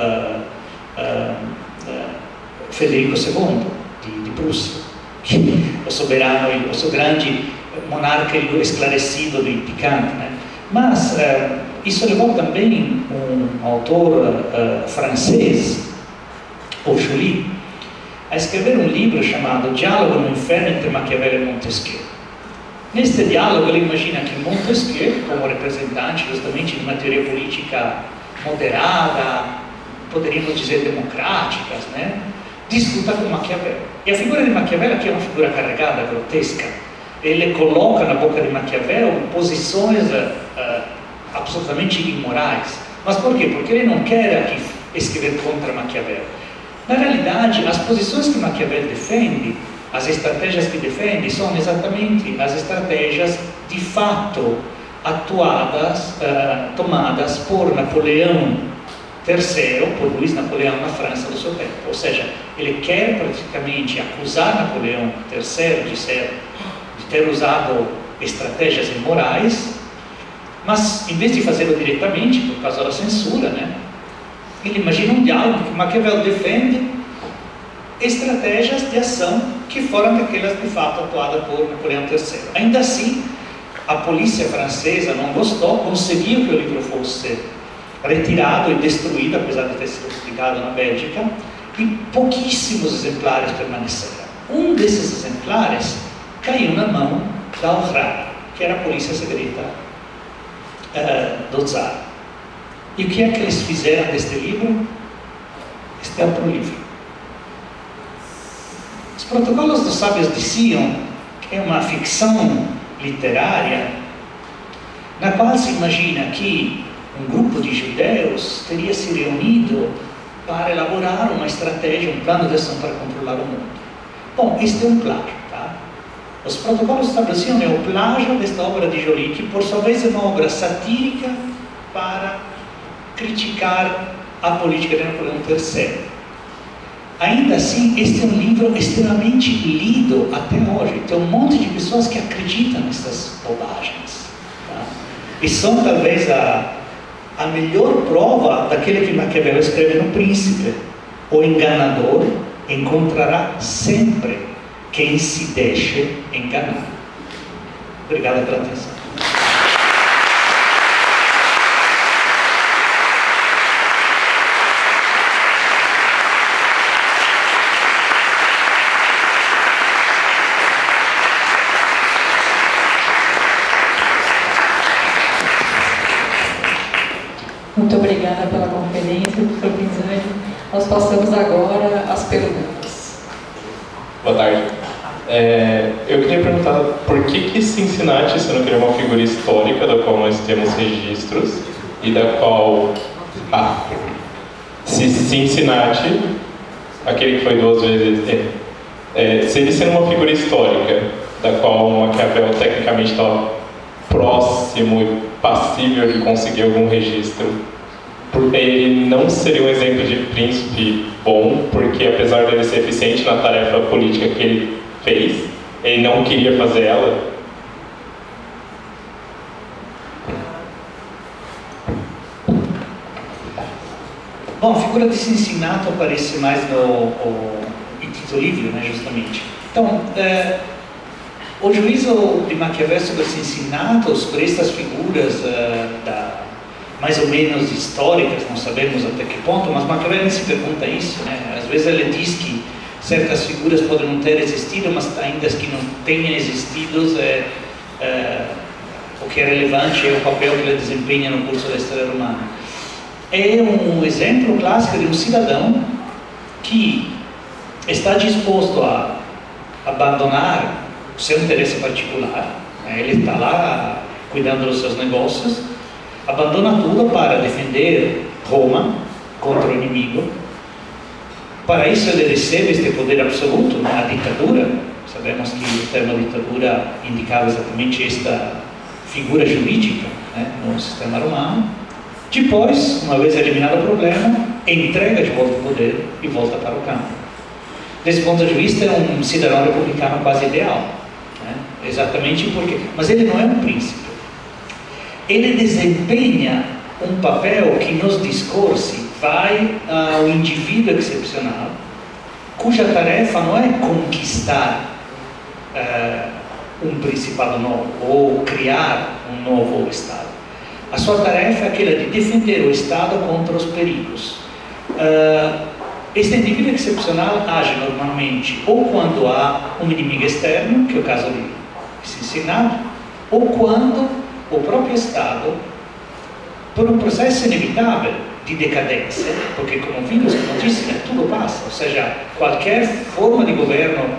Federico II, de Prússia, o soberano, o grande monarca esclarecido e picante, né? Mas isso levou também um autor francês, o Joly, a escrever um livro chamado Diálogo no Inferno entre Maquiavel e Montesquieu. Neste diálogo ele imagina que Montesquieu, como representante justamente de uma teoria política moderada, poderíamos dizer democrática, né, discuta com Maquiavel. E a figura de Maquiavel aqui é uma figura carregada, grotesca. Ele coloca na boca de Maquiavel posições absolutamente imorais. Mas por quê? Porque ele não quer aqui escrever contra Maquiavel. Na realidade, as posições que Maquiavel defende, as estratégias que defende, são exatamente as estratégias de fato tomadas por Napoleão III, por Luís Napoleão na França do seu tempo. Ou seja, ele quer praticamente acusar Napoleão III de ter usado estratégias imorais, mas em vez de fazê-lo diretamente, por causa da censura, né, ele imagina um diálogo que Maquiavel defende estratégias de ação que foram aquelas de fato atuadas por Napoleão III. Ainda assim, a polícia francesa não gostou, conseguiu que o livro fosse retirado e destruído, apesar de ter sido publicado na Bélgica, e pouquíssimos exemplares permaneceram. Um desses exemplares caiu na mão da Ohra, que era a polícia secreta do Tsar. E o que é que eles fizeram deste livro? Este é outro livro. Os Protocolos dos Sábios diziam que é uma ficção literária na qual se imagina que um grupo de judeus teria se reunido para elaborar uma estratégia, um plano de ação para controlar o mundo. Bom, este é um plágio, tá? Os Protocolos estabeleciam o plágio desta obra de Joly, que por sua vez é uma obra satírica para criticar a política de Napoleão III. ainda assim, este é um livro extremamente lido até hoje. Tem um monte de pessoas que acreditam nessas bobagens. Tá? E são talvez a melhor prova daquele que Maquiavel escreve no Príncipe. O enganador encontrará sempre quem se deixe enganar. Obrigado pela atenção. Muito obrigada pela conferência, professor Pinzani. Nós passamos agora às perguntas. Boa tarde. Eu queria perguntar por que Cincinnati, você não queria uma figura histórica da qual nós temos registros e da qual... se Cincinnati, aquele que foi 2 vezes... se ele sendo uma figura histórica da qual Maquiavel tecnicamente estava próximo e passível de conseguir algum registro, ele não seria um exemplo de príncipe bom, porque apesar dele ser eficiente na tarefa política que ele fez, ele não queria fazer ela? Bom, a figura de Cincinato aparece mais no Tito Livio, né, justamente. Então, o juízo de Maquiavel sobre Cincinato, sobre estas figuras mais ou menos históricas, não sabemos até que ponto, mas Maquiavel se pergunta isso, né? Às vezes ele diz que certas figuras podem não ter existido, mas ainda que não tenham existido, o que é relevante é o papel que ele desempenha no curso da história romana. É um exemplo clássico de um cidadão que está disposto a abandonar o seu interesse particular, né? Ele está lá cuidando dos seus negócios, abandona tudo para defender Roma contra o inimigo. Para isso ele recebe este poder absoluto, né? A ditadura. Sabemos que o termo ditadura indicava exatamente esta figura jurídica, né, no sistema romano. Depois, uma vez eliminado o problema, entrega de volta o poder e volta para o campo. Desse ponto de vista, é um cidadão republicano quase ideal, né? Exatamente porque... Mas ele não é um príncipe. Ele desempenha um papel que nos discursos vai ao indivíduo excepcional, cuja tarefa não é conquistar um principado novo ou criar um novo Estado. A sua tarefa é aquela de defender o Estado contra os perigos. Este indivíduo excepcional age normalmente ou quando há um inimigo externo, que é o caso de Cincinato, ou quando o próprio Estado, por um processo inevitável de decadência, porque como vimos, como disse, né, tudo passa, ou seja, qualquer forma de governo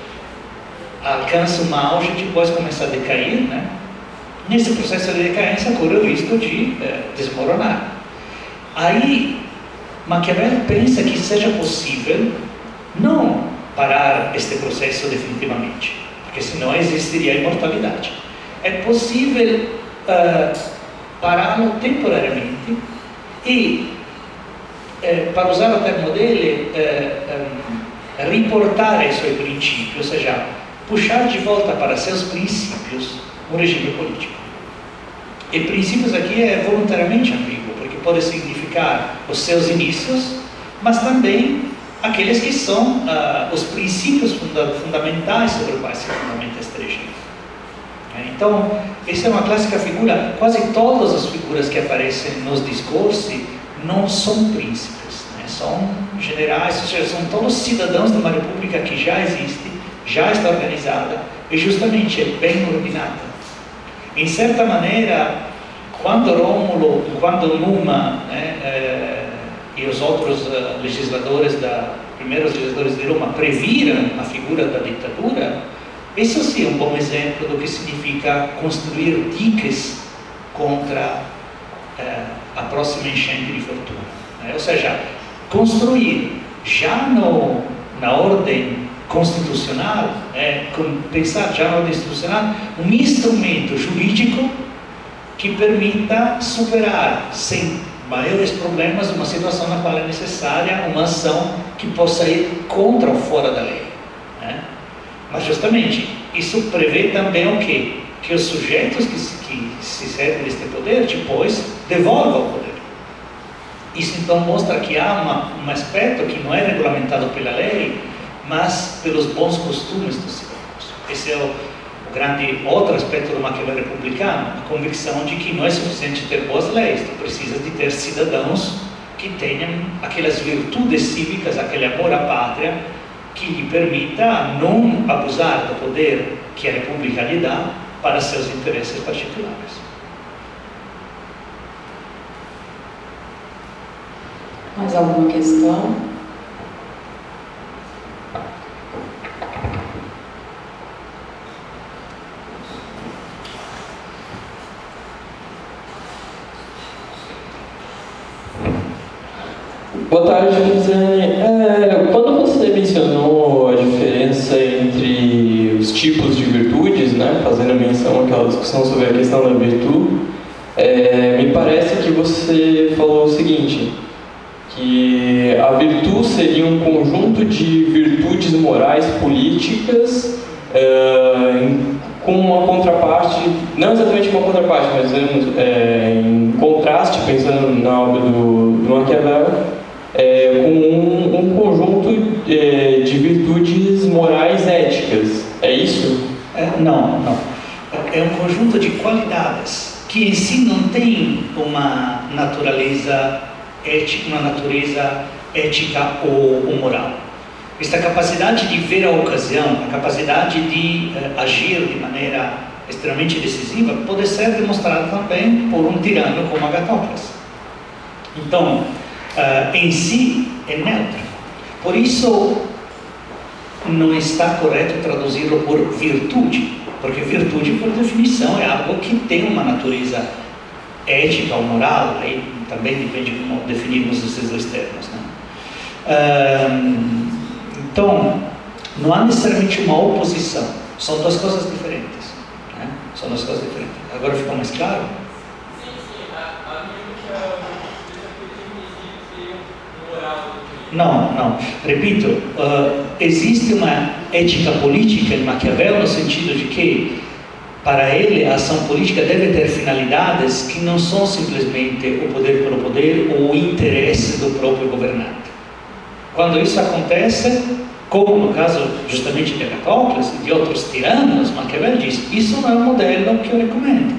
alcança uma auge e depois começa a decair, né? Nesse processo de decadência corre o risco de desmoronar. Aí Maquiavel pensa que seja possível não parar este processo definitivamente, porque senão existiria a imortalidade. É possível pará-lo temporariamente e, para usar o termo dele, reportar i suoi princípios, ou seja, puxar de volta para seus princípios um regime político. E princípios aqui é voluntariamente ambíguo, porque pode significar os seus inícios, mas também aqueles que são os princípios fundamentais sobre os quais se fundamenta este regime. Então, essa é uma clássica figura. Quase todas as figuras que aparecem nos discursos não são príncipes, né? São generais, ou seja, são todos cidadãos de uma república que já existe, já está organizada e justamente é bem ordinada. Em certa maneira, quando Rômulo, quando Numa, né, e os outros primeiros legisladores de Roma previram a figura da ditadura, isso sim é um bom exemplo do que significa construir diques contra a próxima enchente de fortuna, né? Ou seja, construir já na ordem constitucional, pensar já na ordem institucional um instrumento jurídico que permita superar, sem maiores problemas numa situação na qual é necessária uma ação que possa ir contra ou fora da lei, né? Mas justamente isso prevê também o quê? Que os sujeitos que se servem deste poder depois devolvam o poder. Isso então mostra que há um aspecto que não é regulamentado pela lei, mas pelos bons costumes dos cidadãos. Esse é o grande outro aspecto do Maquiavel republicano, a convicção de que não é suficiente ter boas leis, tu precisas de ter cidadãos que tenham aquelas virtudes cívicas, aquele amor à pátria, que lhe permita não abusar do poder que a república lhe dá para seus interesses particulares. Mais alguma questão? Boa tarde, Gisane. Quando você mencionou a diferença entre os tipos de virtudes, né, fazendo menção àquela discussão sobre a questão da virtude, me parece que você falou o seguinte, que a virtude seria um conjunto de virtudes morais políticas com uma contraparte, não exatamente com uma contraparte, mas em contraste, pensando na obra do Maquiavel, com um conjunto de virtudes morais éticas. É isso? Não. É um conjunto de qualidades que em si não tem uma natureza ética ou moral. Esta capacidade de ver a ocasião, a capacidade de agir de maneira extremamente decisiva, pode ser demonstrada também por um tirano como Agatócles. Então, em si é neutro. Por isso, não está correto traduzi-lo por virtude, porque virtude, por definição, é algo que tem uma natureza ética ou moral, aí também depende de como definirmos esses dois termos, né? Então, não há necessariamente uma oposição, são duas coisas diferentes, né? São duas coisas diferentes. Agora ficou mais claro? Não. Repito, existe uma ética política em Maquiavel no sentido de que, para ele, a ação política deve ter finalidades que não são simplesmente o poder pelo poder ou o interesse do próprio governante. Quando isso acontece, como no caso justamente de Agatócles e de outros tiranos, Maquiavel diz, isso não é o modelo que eu recomendo,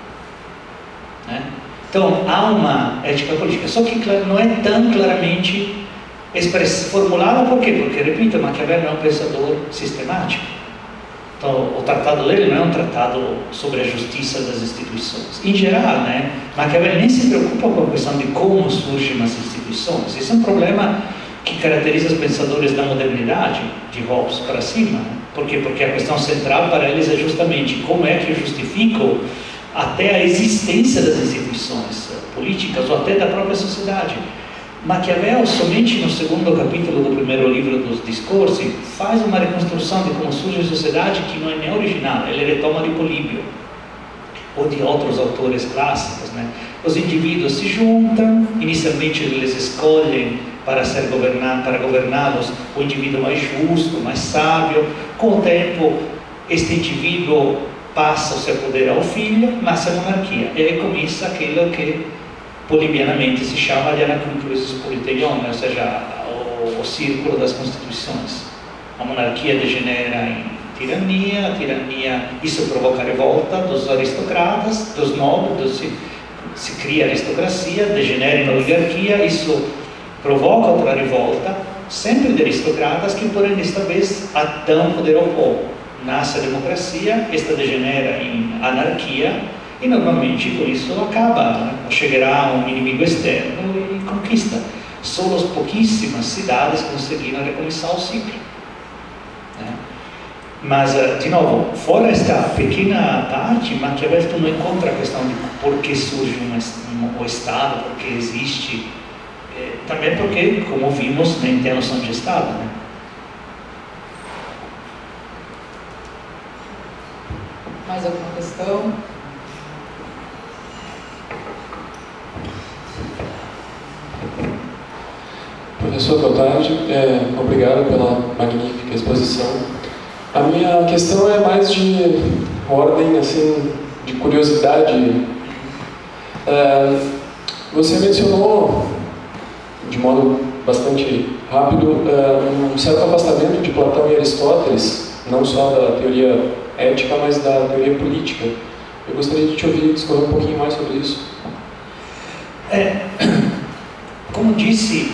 né? Então, há uma ética política, só que não é tão claramente formulada. Por quê? Porque, repito, Maquiavel não é um pensador sistemático. Então, o tratado dele não é um tratado sobre a justiça das instituições. Em geral, né, Maquiavel nem se preocupa com a questão de como surgem as instituições. Esse é um problema que caracteriza os pensadores da modernidade, de Hobbes para cima. Né? Por quê? Porque a questão central para eles é justamente como é que eu justifico até a existência das instituições políticas ou até da própria sociedade. Maquiavel, somente no segundo capítulo do primeiro livro dos Discorsi, faz uma reconstrução de como surge a sociedade que não é nem original, ele retoma de Políbio ou de outros autores clássicos, né? Os indivíduos se juntam, inicialmente eles escolhem para governá-los o indivíduo mais justo, mais sábio. Com o tempo, este indivíduo passa o seu poder ao filho, nasce a monarquia, e aí começa aquilo que polibianamente se chama de anaconclusis politeion, ou seja, o círculo das constituições. A monarquia degenera em tirania, a tirania, isso provoca a revolta dos aristocratas, dos nobres, se cria a aristocracia, degenera em oligarquia, isso provoca outra revolta, sempre de aristocratas que, porém, desta vez, dão poder ao povo. Nasce a democracia, esta degenera em anarquia, e normalmente com isso acaba, né? Chegará um inimigo externo e conquista. Só as pouquíssimas cidades conseguiram recomeçar o ciclo, né? Mas, de novo, fora esta pequena parte, Maquiavel não encontra a questão de por que surge o Estado, por que existe, também porque, como vimos, nem tem a noção de Estado, né? Mais alguma questão? professor Cottardi. Obrigado pela magnífica exposição. A minha questão é mais de ordem, assim, de curiosidade. Você mencionou, de modo bastante rápido, um certo afastamento de Platão e Aristóteles, não só da teoria ética, mas da teoria política. Eu gostaria de te ouvir discorrer um pouquinho mais sobre isso. Como disse,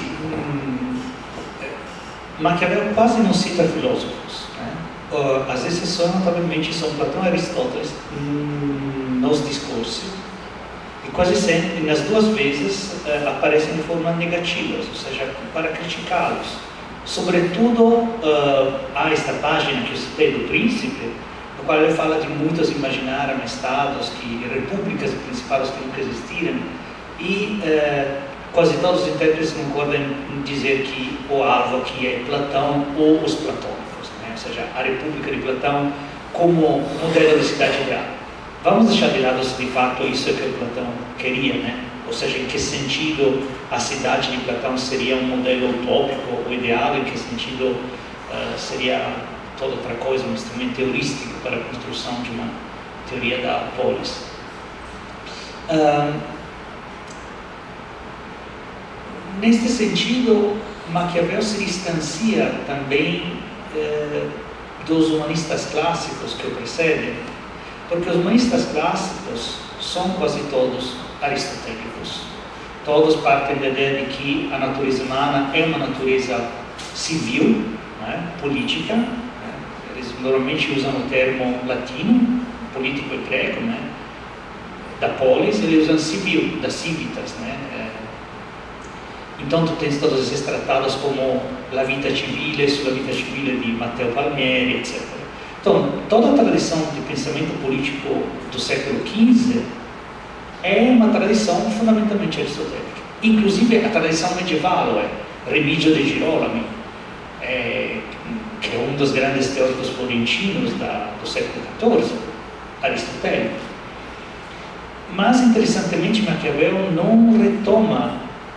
Maquiavel quase não cita filósofos, né? As exceções, notavelmente, são Platão e Aristóteles nos discursos, e quase sempre, nas duas vezes, aparecem de forma negativa, ou seja, para criticá-los. Sobretudo, há esta página que eu citei do Príncipe, no qual ele fala de muitos imaginaram estados, repúblicas principais que nunca existiram, e quase todos os intérpretes concordam em dizer que o alvo aqui é Platão ou os platônicos, né? Ou seja, a República de Platão como modelo de cidade ideal. Vamos deixar de lado se de fato isso é que Platão queria, né? Ou seja, em que sentido a cidade de Platão seria um modelo utópico ou ideal, em que sentido seria toda outra coisa, um instrumento heurístico para a construção de uma teoria da polis. Neste sentido, Maquiavel se distancia também dos humanistas clássicos que o precedem, porque os humanistas clássicos são quase todos aristotélicos. Todos partem da ideia de que a natureza humana é uma natureza civil, né, política, né? Eles normalmente usam o termo latino, político e grego, né? Da polis, eles usam civil, da civitas, né? Então tu tens todos esses tratados como La Vita Civile, sulla Vita Civile de Matteo Palmieri, etc. Então, toda a tradição de pensamento político do século XV é uma tradição fundamentalmente aristotélica. Inclusive a tradição medieval, Remigio de Girolamo, que é um dos grandes teóricos florentinos do século XIV, aristotélico. Mas, interessantemente, Maquiavel não retoma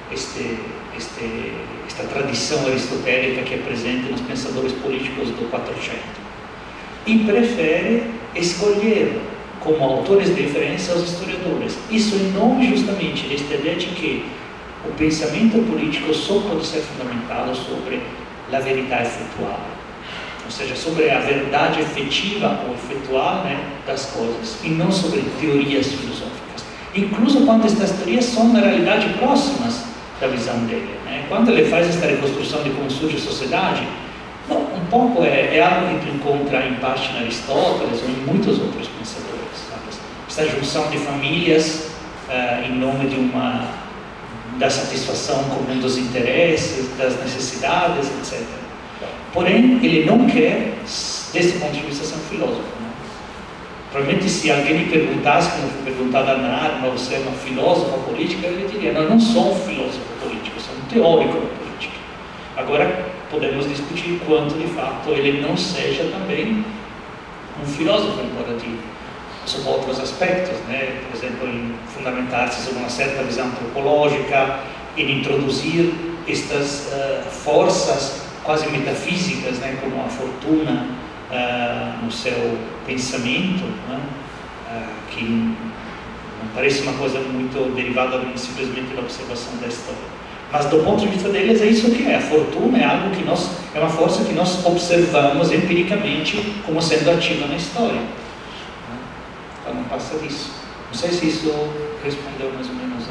esta tradição aristotélica que é presente nos pensadores políticos do Quattrocento e prefere escolher como autores de referência os historiadores. Isso em nome justamente desta ideia de que o pensamento político só pode ser fundamentado sobre a verdade efetual, ou seja, sobre a verdade efetiva ou efetual, né, das coisas, e não sobre teorias filosóficas. Incluso quando estas teorias são, na realidade, próximas da visão dele, né? Quando ele faz esta reconstrução de como surge a sociedade, um pouco é algo que tu encontra em parte em Aristóteles ou em muitos outros pensadores, sabe? Esta junção de famílias em nome da satisfação comum dos interesses, das necessidades, etc. Porém, ele não quer, desse ponto de vista, ser um filósofo, né? Provavelmente, se alguém lhe perguntasse, como foi perguntado a Ana Arma, você é uma filósofa política, ele diria, não, eu não sou um filósofo político, eu sou um teórico da política. Agora, podemos discutir quanto, de fato, ele não seja também um filósofo, embora sobre outros aspectos, né? Por exemplo, em fundamentar-se sobre uma certa visão antropológica, em introduzir estas forças quase metafísicas, né? Como a fortuna no seu pensamento, né? Que não parece uma coisa muito derivada simplesmente da observação da história. Mas do ponto de vista deles é isso que é. A fortuna é algo que é uma força que nós observamos empiricamente como sendo ativa na história. Então não passa disso. Não sei se isso respondeu mais ou menos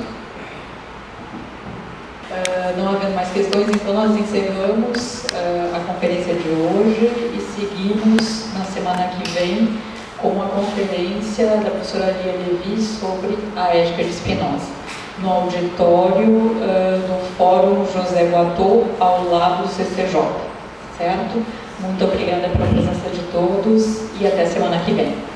Não havendo mais questões, então nós encerramos a conferência de hoje e seguimos na semana que vem com a conferência da professora Lia Levi sobre a ética de Spinoza, no auditório do Fórum José Guatô, ao lado do CCJ, certo? Muito obrigada pela presença de todos e até semana que vem.